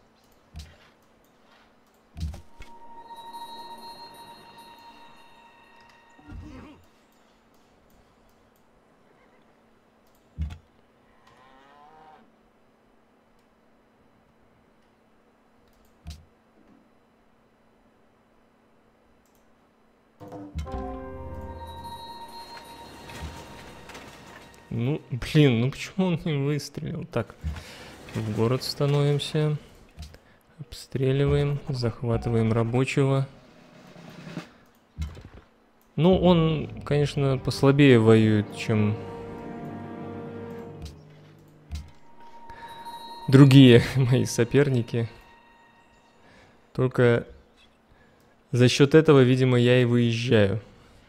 Ну, блин, ну почему он не выстрелил? Так, в город становимся. Обстреливаем, захватываем рабочего. Ну, он, конечно, послабее воюет, чем другие мои соперники. Только за счет этого, видимо, я и выезжаю.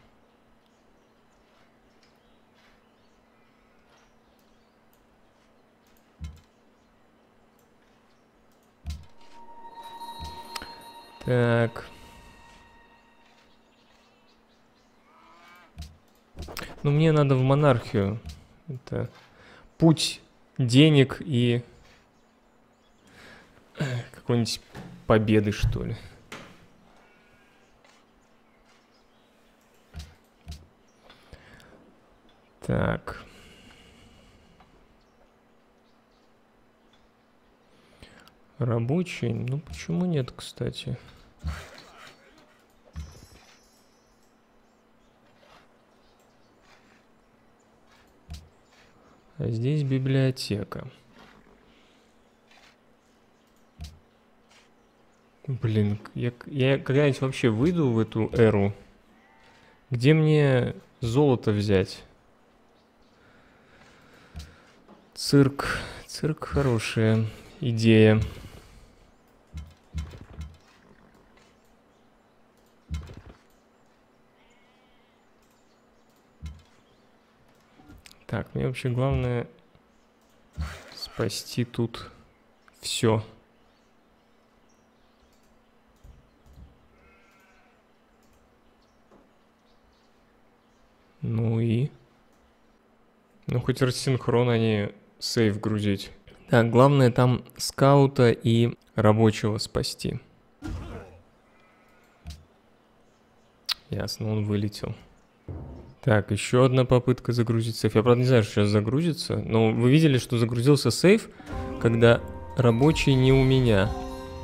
Так. Ну, мне надо в монархию. Это путь денег и какой-нибудь победы, что ли. Так. Рабочий? Ну, почему нет, кстати? А здесь библиотека. Блин, я когда-нибудь вообще выйду в эту эру? Где мне золото взять? Цирк. Цирк хорошая идея. Так, мне вообще главное спасти тут все. Ну и... Ну, хоть рассинхрон, а не сейв грузить. Так, главное там скаута и рабочего спасти. Ясно, он вылетел. Так, еще одна попытка загрузить сейф. Я, правда, не знаю, что сейчас загрузится. Но вы видели, что загрузился сейф, когда рабочий не у меня.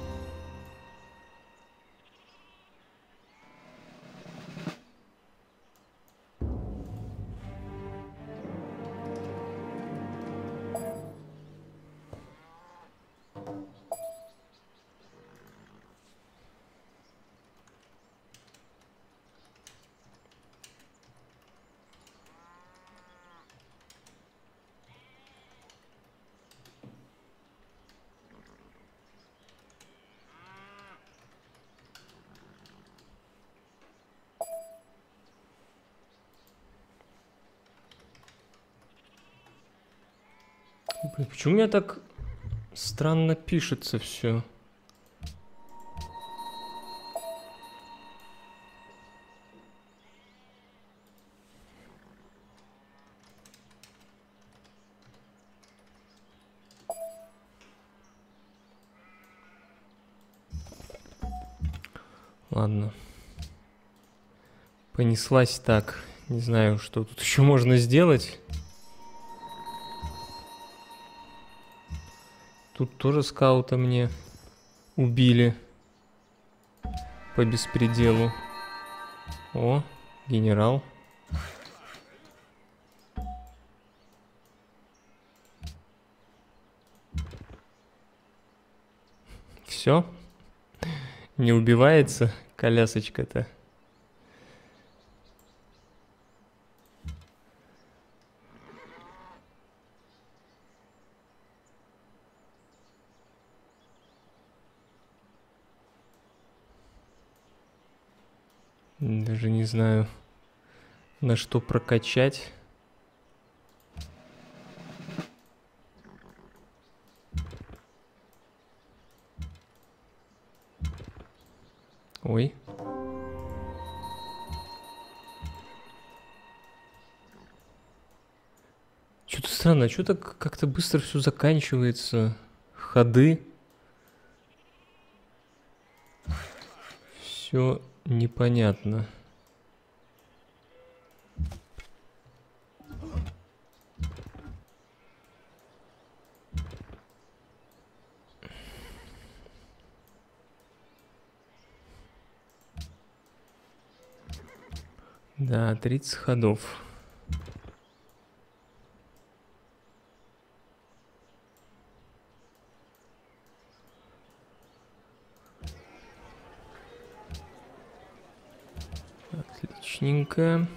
Блин, почему у меня так странно пишется все? Ладно. Понеслась так. Не знаю, что тут еще можно сделать. Тут тоже скаута мне убили по беспределу. О, генерал. Все? Не убивается колясочка-то? Даже не знаю, на что прокачать. Ой. Что-то странно, что-то как-то быстро все заканчивается. Ходы. Все непонятно. Да, 30 ходов. Отличненько.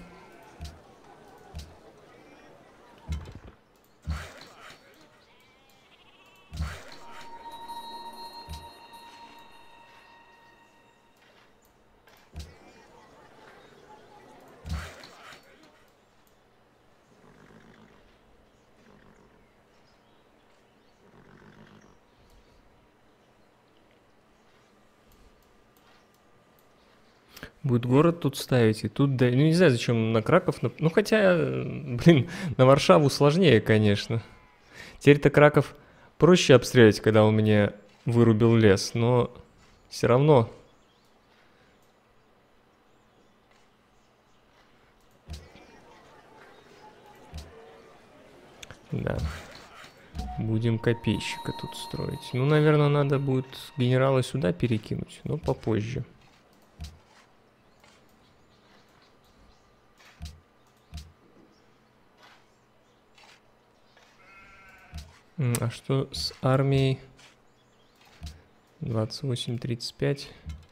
Будет город тут ставить, и тут, да, ну не знаю, зачем на Краков, ну хотя, блин, на Варшаву сложнее, конечно. Теперь-то Краков проще обстрелять, когда он мне вырубил лес, но все равно. Да. Будем копейщика тут строить. Ну, наверное, надо будет генерала сюда перекинуть, но попозже. А что с армией? 28-35.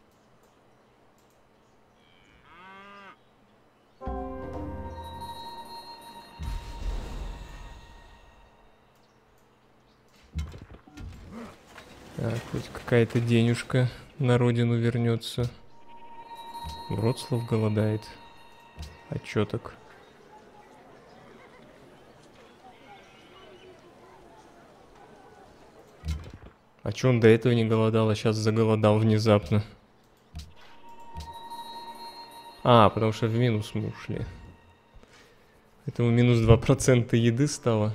Так, хоть какая-то денежка на родину вернется. Вроцлав голодает. А чё так? А чё он до этого не голодал, а сейчас заголодал внезапно? А, потому что в минус мы ушли. Поэтому минус 2% еды стало.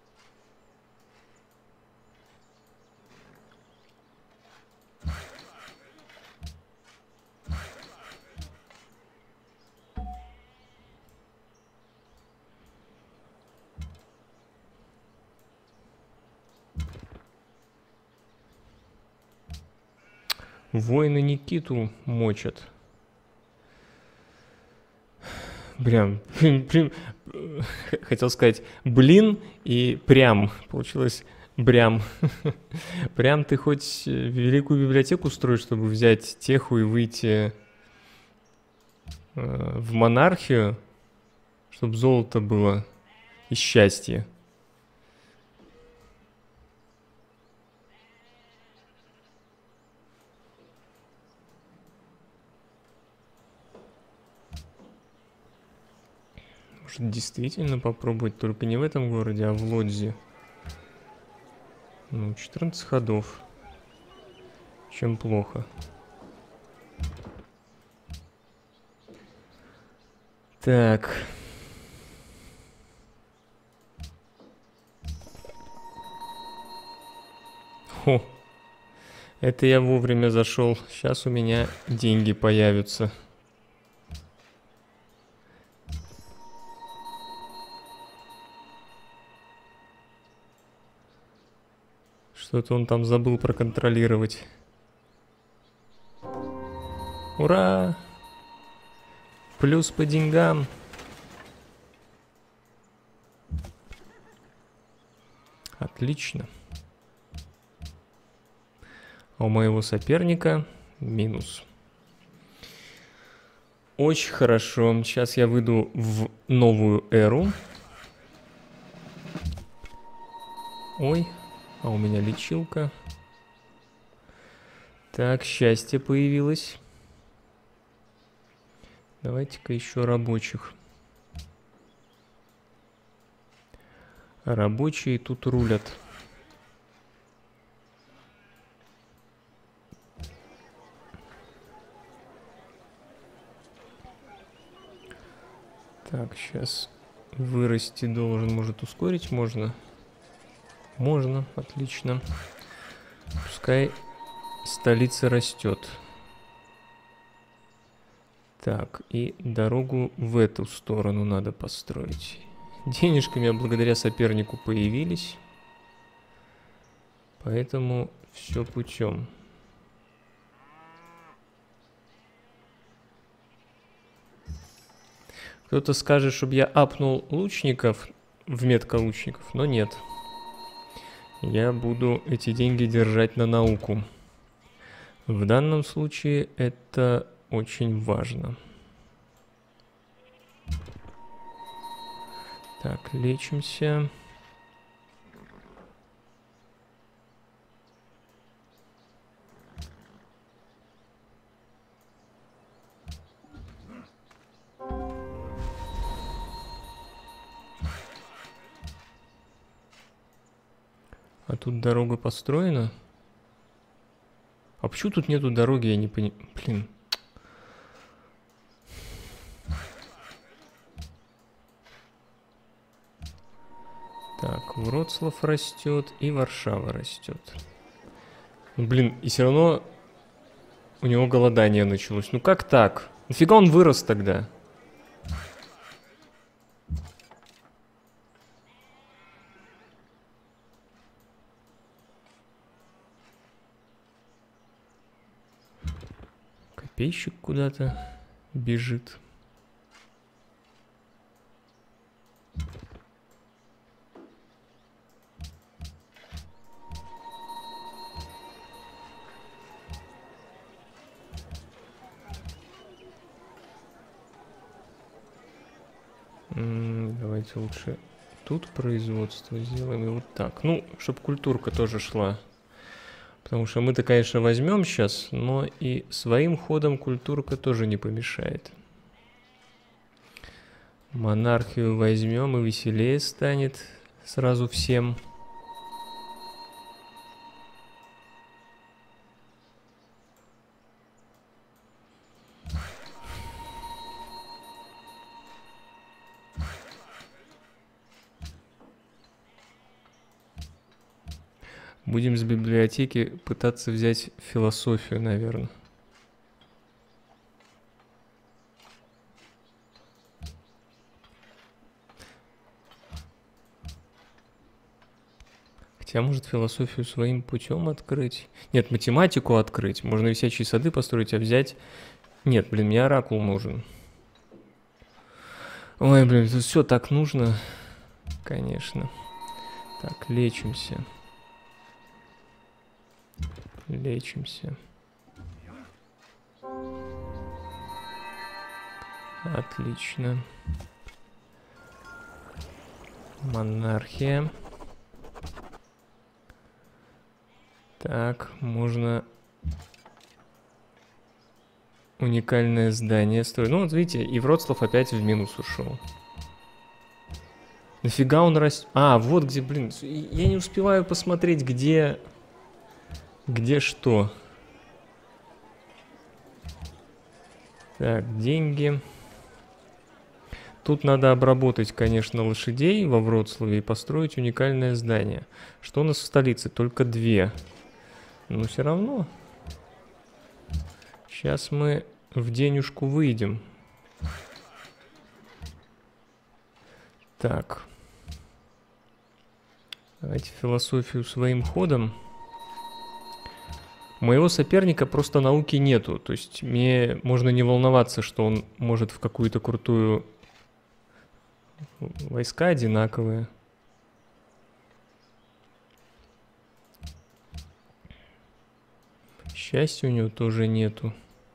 Воины Никиту мочат. Прям, хотел сказать блин и прям. Получилось брям. Прям ты хоть великую библиотеку строишь, чтобы взять теху и выйти в монархию, чтобы золото было и счастье. Может, действительно попробовать, только не в этом городе, а в Лодзи. Ну, 14 ходов. Чем плохо. Так. Хо. Это я вовремя зашел. Сейчас у меня деньги появятся. Что-то он там забыл проконтролировать. Ура! Плюс по деньгам. Отлично. А у моего соперника минус. Очень хорошо. Сейчас я выйду в новую эру. Ой. А у меня лечилка. Так, счастье появилось. Давайте-ка еще рабочих. Рабочие тут рулят. Так, сейчас вырасти должен. Может, ускорить можно? Можно, отлично. Пускай столица растет. Так, и дорогу в эту сторону надо построить. Денежки у меня благодаря сопернику появились. Поэтому все путем. Кто-то скажет, чтобы я апнул лучников в метколучников, но нет. Я буду эти деньги держать на науку. В данном случае это очень важно. Так, лечимся. А тут дорога построена? А почему тут нету дороги, я не понимаю. Блин. Так, Вроцлав растет и Варшава растет. Блин, и все равно у него голодание началось. Ну как так? Нафига он вырос тогда? Копейщик куда-то бежит. Давайте лучше тут производство сделаем и вот так. Ну, чтобы культурка тоже шла. Потому что мы-то, конечно, возьмем сейчас, но и своим ходом культурка тоже не помешает. Монархию возьмем, и веселее станет сразу всем. Будем с библиотеки пытаться взять философию, наверное. Хотя, может, философию своим путем открыть? Нет, математику открыть. Можно висячие сады построить, а взять... Нет, блин, мне оракул нужен. Ой, блин, тут все так нужно. Конечно. Так, лечимся. Лечимся. Отлично. Монархия. Так, можно уникальное здание строить. Ну, вот видите, и Вроцлав опять в минус ушел. Нафига он растет? А, вот где, блин, я не успеваю посмотреть, где что. Так, деньги. Тут надо обработать, конечно, лошадей во Вроцлаве и построить уникальное здание. Что у нас в столице? Только 2. Но все равно. Сейчас мы в денежку выйдем. Так. Давайте философию своим ходом. У моего соперника просто науки нету. То есть мне можно не волноваться, что он может в какую-то крутую... Войска одинаковые. Счастья у него тоже нету.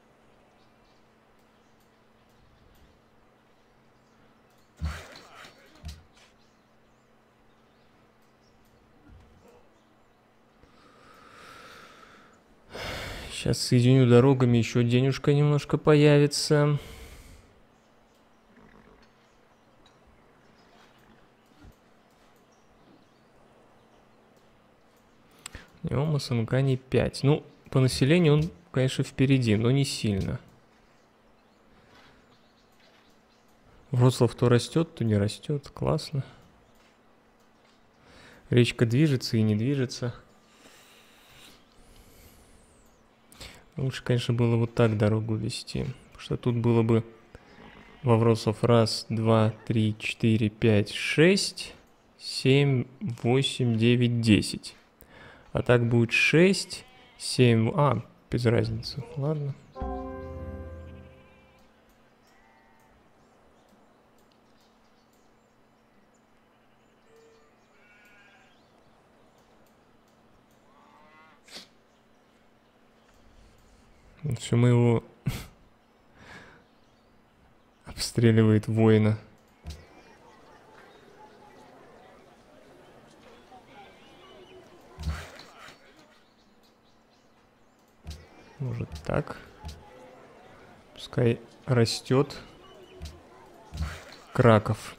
Сейчас соединю дорогами, еще денежка немножко появится. У него Масанкани 5. Ну, по населению он, конечно, впереди, но не сильно. Вроцлав то растет, то не растет. Классно. Речка движется и не движется. Лучше, конечно, было вот так дорогу вести. Потому что тут было бы во Вроцлав 1, 2, 3, 4, 5, 6, 7, 8, 9, 10. А так будет 6, 7... А, без разницы. Ладно. Все, мы его... обстреливает воина. Может так. Пускай растет. Краков.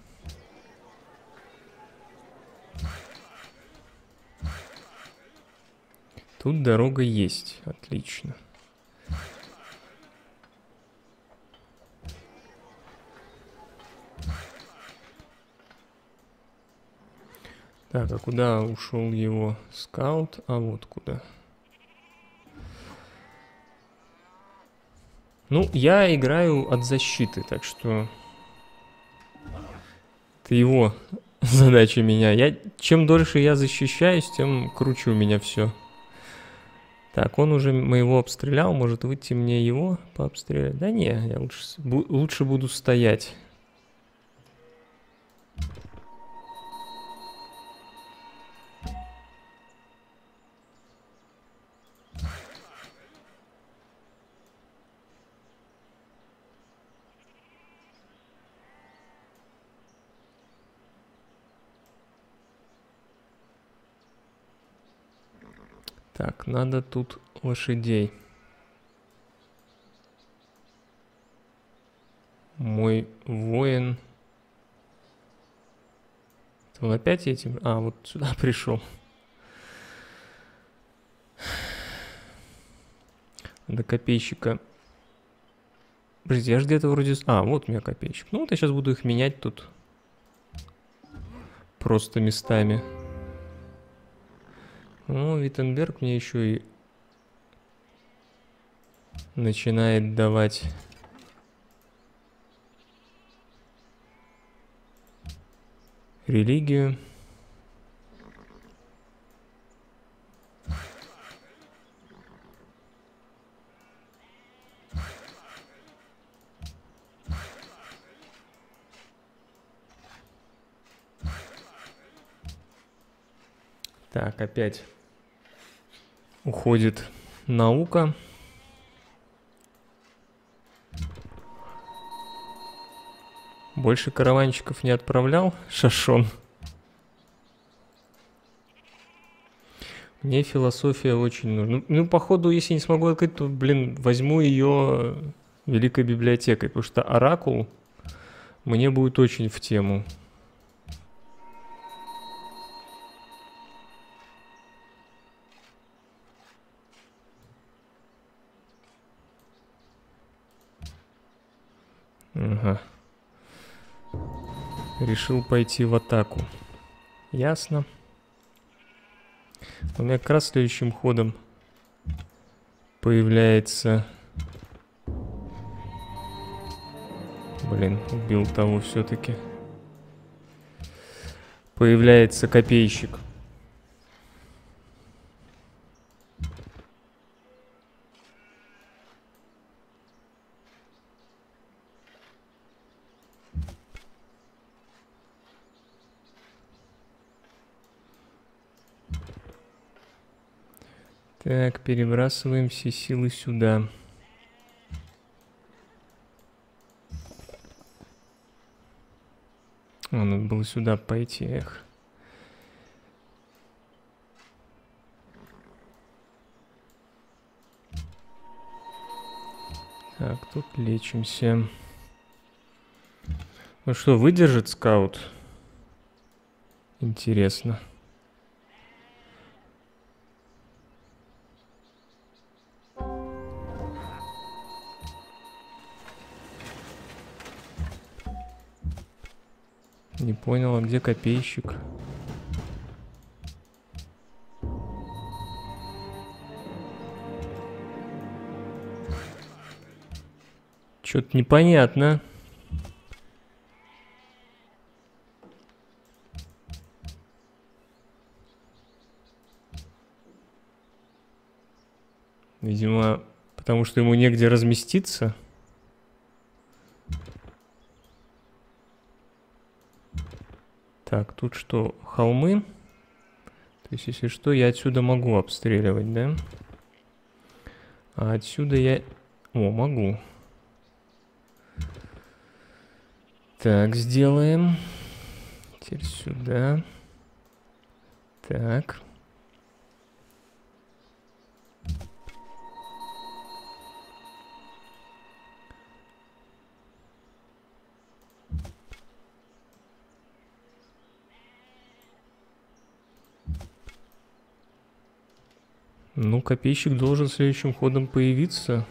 Тут дорога есть. Отлично. Так, а куда ушел его скаут? А вот куда. Ну, я играю от защиты, так что это его задача меня. Чем дольше я защищаюсь, тем круче у меня все. Так, он уже моего обстрелял, может выйти мне его пообстрелять? Да не, я лучше буду стоять. Так, надо тут лошадей. Мой воин. Он опять этим... А, вот сюда пришел. До копейщика. Подожди, я же где-то вроде... А, вот у меня копейщик. Ну вот я сейчас буду их менять тут. Просто местами. Ну, Виттенберг мне еще и начинает давать... религию. Так, опять уходит наука. Больше караванщиков не отправлял, Шашон. Мне философия очень нужна. Ну, походу, если не смогу открыть, то, блин, возьму ее великой библиотекой, потому что оракул мне будет очень в тему. Ага. Решил пойти в атаку. Ясно. У меня как раз следующим ходом появляется... Блин, убил того все-таки. Появляется копейщик. Так, перебрасываем все силы сюда. Надо было сюда пойти, эх. Так, тут лечимся. Ну что, выдержит скаут? Интересно. Не понял, а где копейщик? Что-то непонятно. Видимо, потому что ему негде разместиться. Так, тут что, холмы? То есть, если что, я отсюда могу обстреливать, да? А отсюда я... О, могу. Так, сделаем. Теперь сюда. Так. Ну, копейщик должен следующим ходом появиться.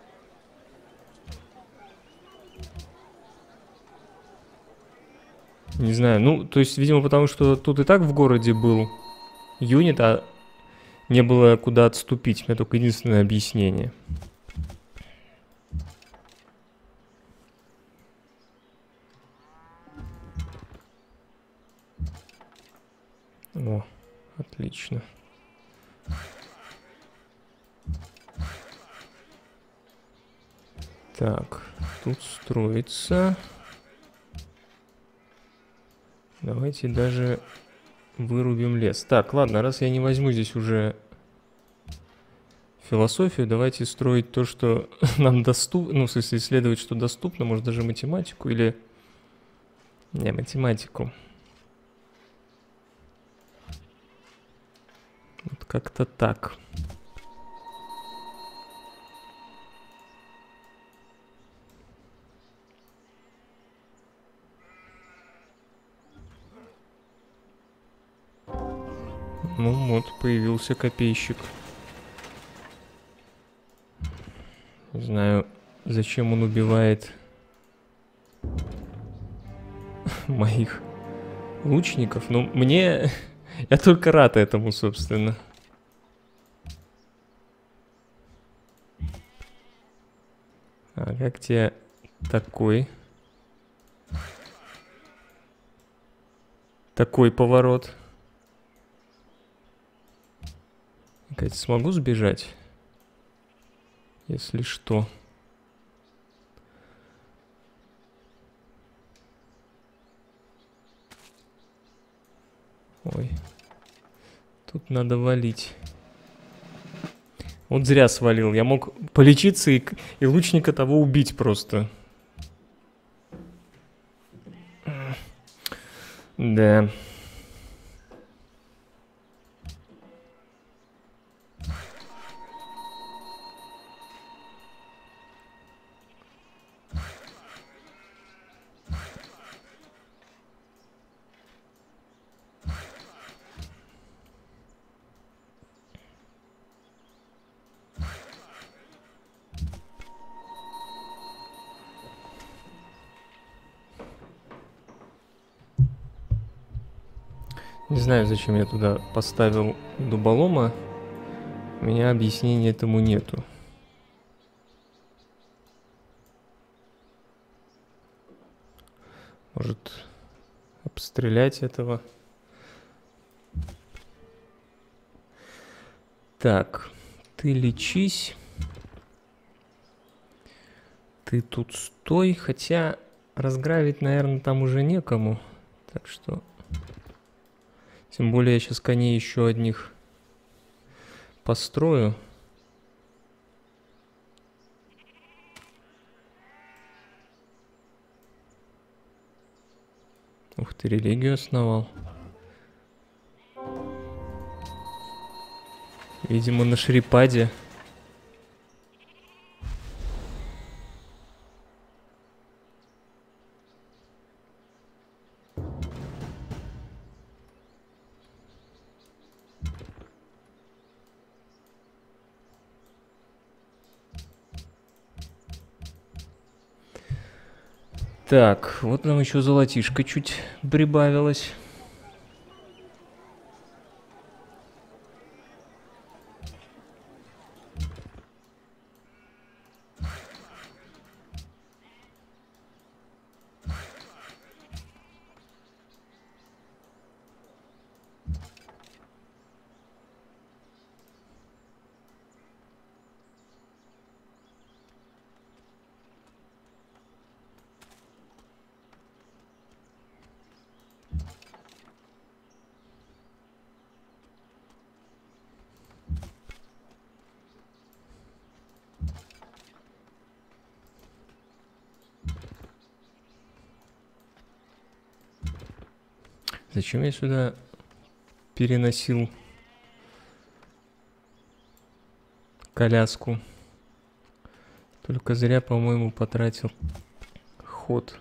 Не знаю, ну, то есть, видимо, потому что тут и так в городе был юнит, а не было куда отступить. У меня только единственное объяснение. О, отлично. Так, тут строится. Давайте даже вырубим лес. Так, ладно, раз я не возьму здесь уже философию, давайте строить то, что нам доступно. Ну, в смысле, исследовать, что доступно. Может, даже математику или... Не, математику. Вот как-то так. Ну вот, появился копейщик. Не знаю, зачем он убивает моих лучников. Но мне... Я только рад этому, собственно. А как тебе такой? Такой поворот. Кстати, смогу сбежать? Если что. Ой. Тут надо валить. Вот зря свалил. Я мог полечиться и лучника того убить просто. Да. Не знаю, зачем я туда поставил дуболома. У меня объяснения этому нету. Может, обстрелять этого? Так, ты лечись. Ты тут стой. Хотя разгравить, наверное, там уже некому. Так что... Тем более я сейчас коней еще одних построю. Ух ты, религию основал. Видимо, на шрипаде. Так, вот нам еще золотишко чуть прибавилось. Зачем я сюда переносил коляску? Только зря, по-моему, потратил ход.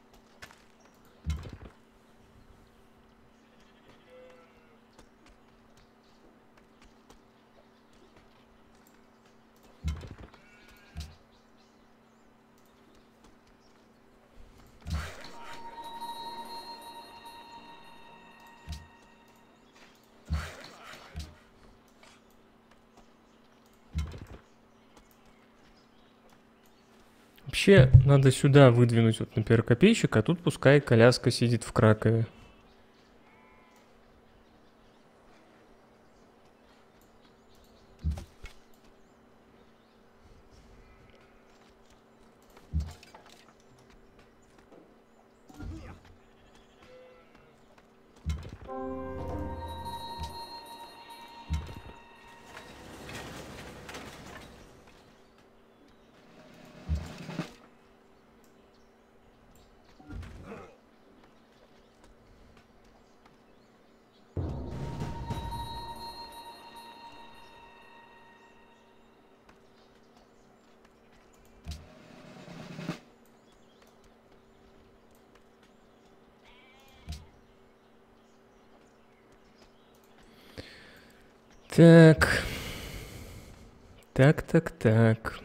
Вообще, надо сюда выдвинуть, вот, например, копейщик, а тут пускай коляска сидит в Кракове. Так. Так.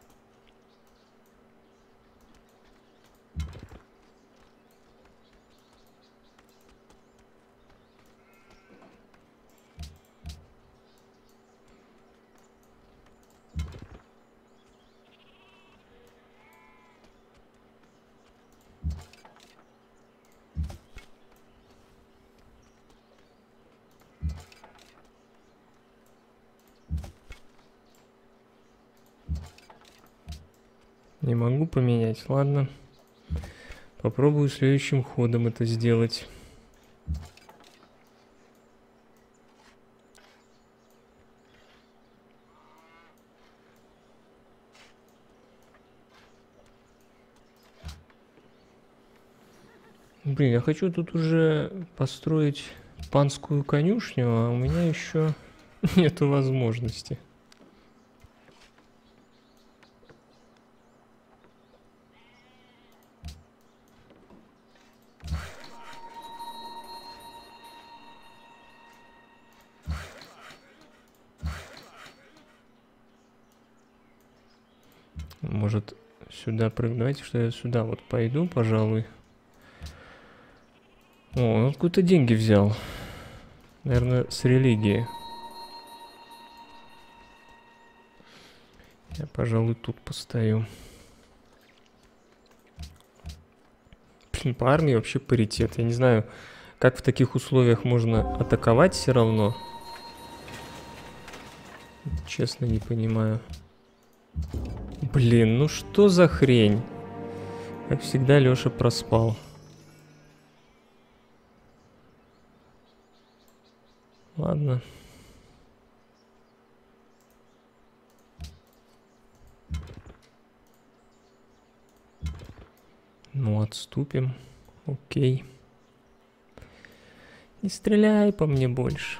Не могу поменять, ладно. Попробую следующим ходом это сделать. Блин, я хочу тут уже построить панскую конюшню, а у меня еще нету возможности. Может, сюда прыгну? Давайте, что я сюда вот пойду, пожалуй. О, он откуда-то деньги взял. Наверное, с религии. Я, пожалуй, тут постою. Блин, по армии вообще паритет. Я не знаю, как в таких условиях можно атаковать все равно. Честно, не понимаю. Блин, ну что за хрень? Как всегда, Лёша проспал. Ладно. Ну, отступим. Окей. Не стреляй по мне больше.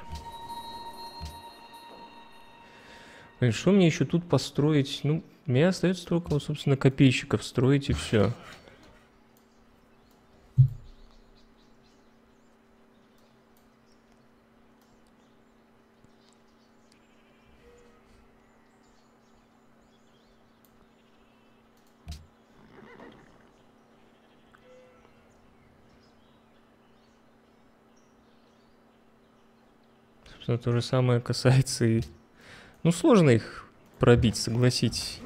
Блин, что мне еще тут построить? Ну, мне остается только, вот, собственно, копейщиков строить и все. Собственно, то же самое касается и... Ну, сложно их пробить, согласитесь.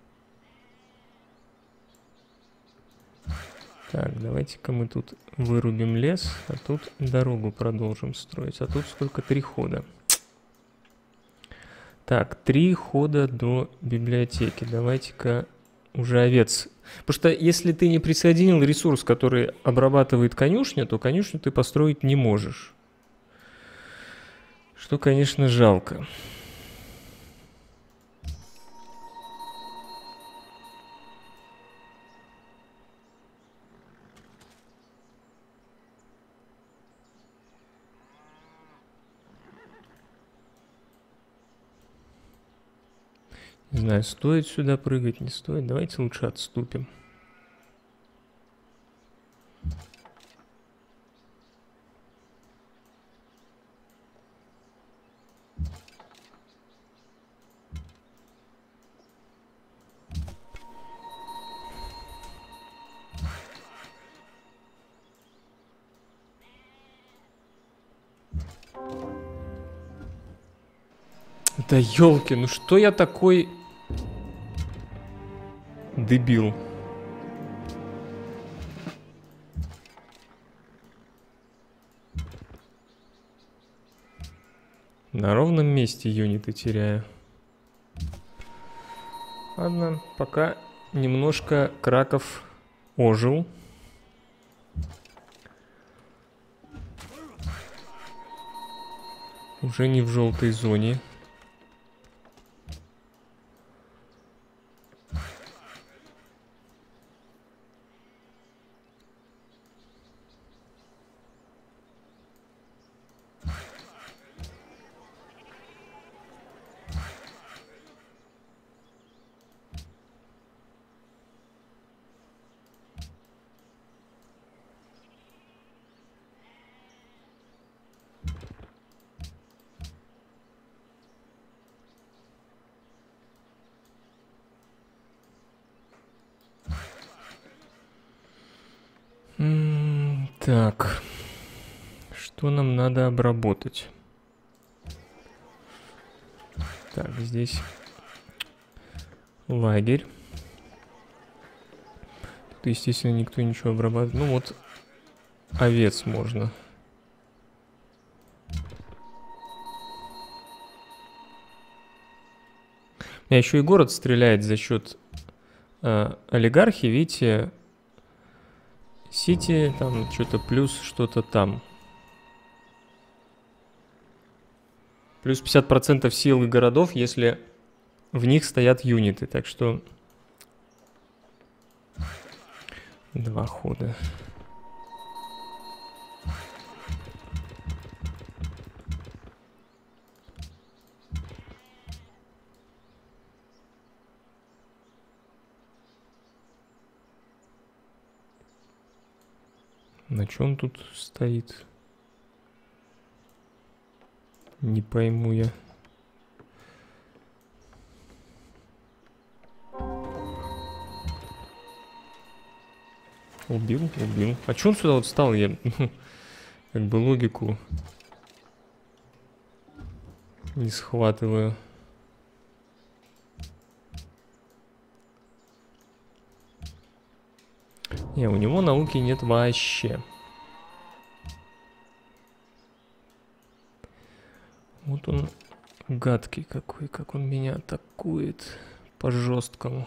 Так, давайте-ка мы тут вырубим лес, а тут дорогу продолжим строить. А тут сколько? 3 хода. Так, 3 хода до библиотеки. Давайте-ка уже овец. Потому что если ты не присоединил ресурс, который обрабатывает конюшню, то конюшню ты построить не можешь. Что, конечно, жалко. Не знаю, стоит сюда прыгать, не стоит. Давайте лучше отступим. Да елки, ну что я такой дебил? На ровном месте юниты теряю. Ладно, пока немножко Краков ожил. Уже не в желтой зоне. Так. Что нам надо обработать? Так, здесь лагерь. Тут, естественно, никто ничего обрабатывает. Ну вот, овец можно. У меня еще и город стреляет за счет олигархии. Видите, Сити, там что-то плюс что-то там. Плюс 50% силы городов, если в них стоят юниты. Так что 2 хода. На чем тут стоит? Не пойму я. Убил. А че он сюда вот встал? Я как бы логику не схватываю. Не, у него науки нет вообще. Вот он гадкий какой, как он меня атакует по-жесткому.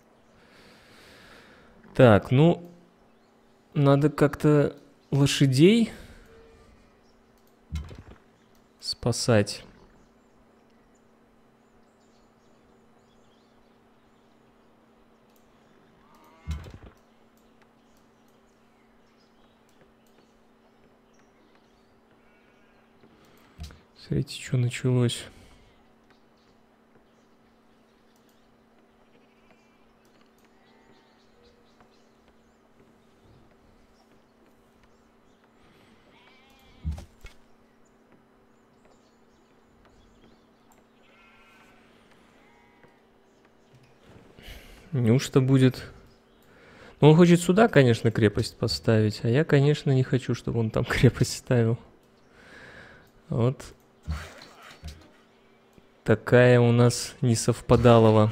Так, ну, надо как-то лошадей спасать. Смотрите, что началось. Неужто будет... Ну, он хочет сюда, конечно, крепость поставить, а я, конечно, не хочу, чтобы он там крепость ставил. Вот такая у нас несовпадалова.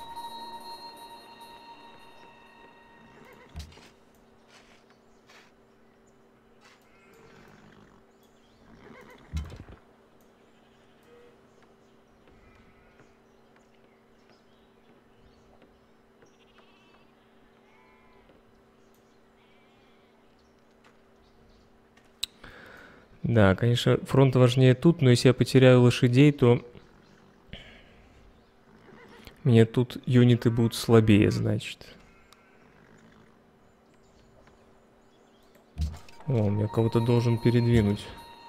Да, конечно, фронт важнее тут, но если я потеряю лошадей, то мне тут юниты будут слабее, значит. О, я кого-то должен передвинуть.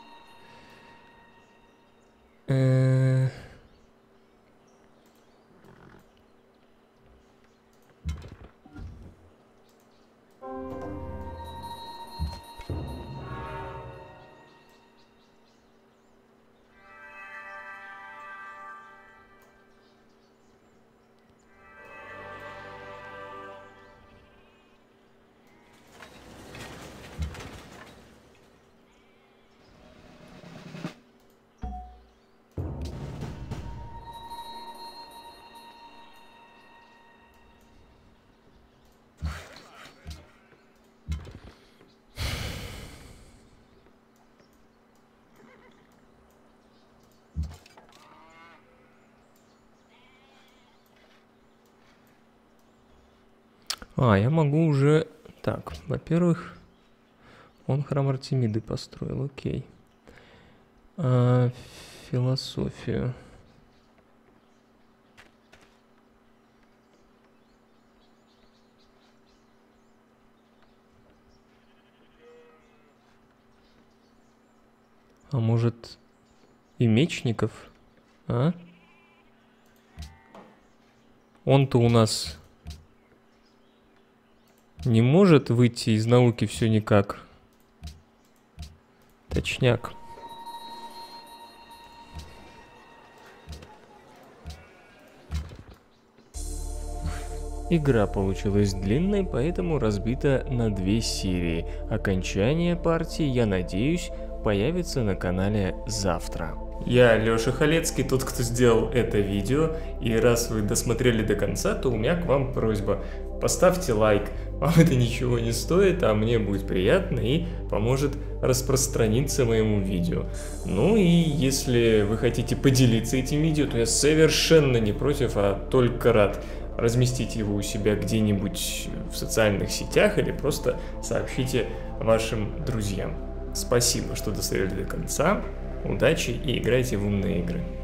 Я могу уже... Так, во-первых, он храм Артемиды построил, окей. Философию. А может, и мечников? А? Он-то у нас... не может выйти из науки все никак. Точняк. Игра получилась длинной, поэтому разбита на 2 серии. Окончание партии, я надеюсь, появится на канале завтра. Я Лёша Халецкий, тот, кто сделал это видео, и раз вы досмотрели до конца, то у меня к вам просьба. Поставьте лайк, вам это ничего не стоит, а мне будет приятно и поможет распространиться моему видео. Ну и если вы хотите поделиться этим видео, то я совершенно не против, а только рад. Разместите его у себя где-нибудь в социальных сетях или просто сообщите вашим друзьям. Спасибо, что досмотрели до конца. Удачи и играйте в умные игры.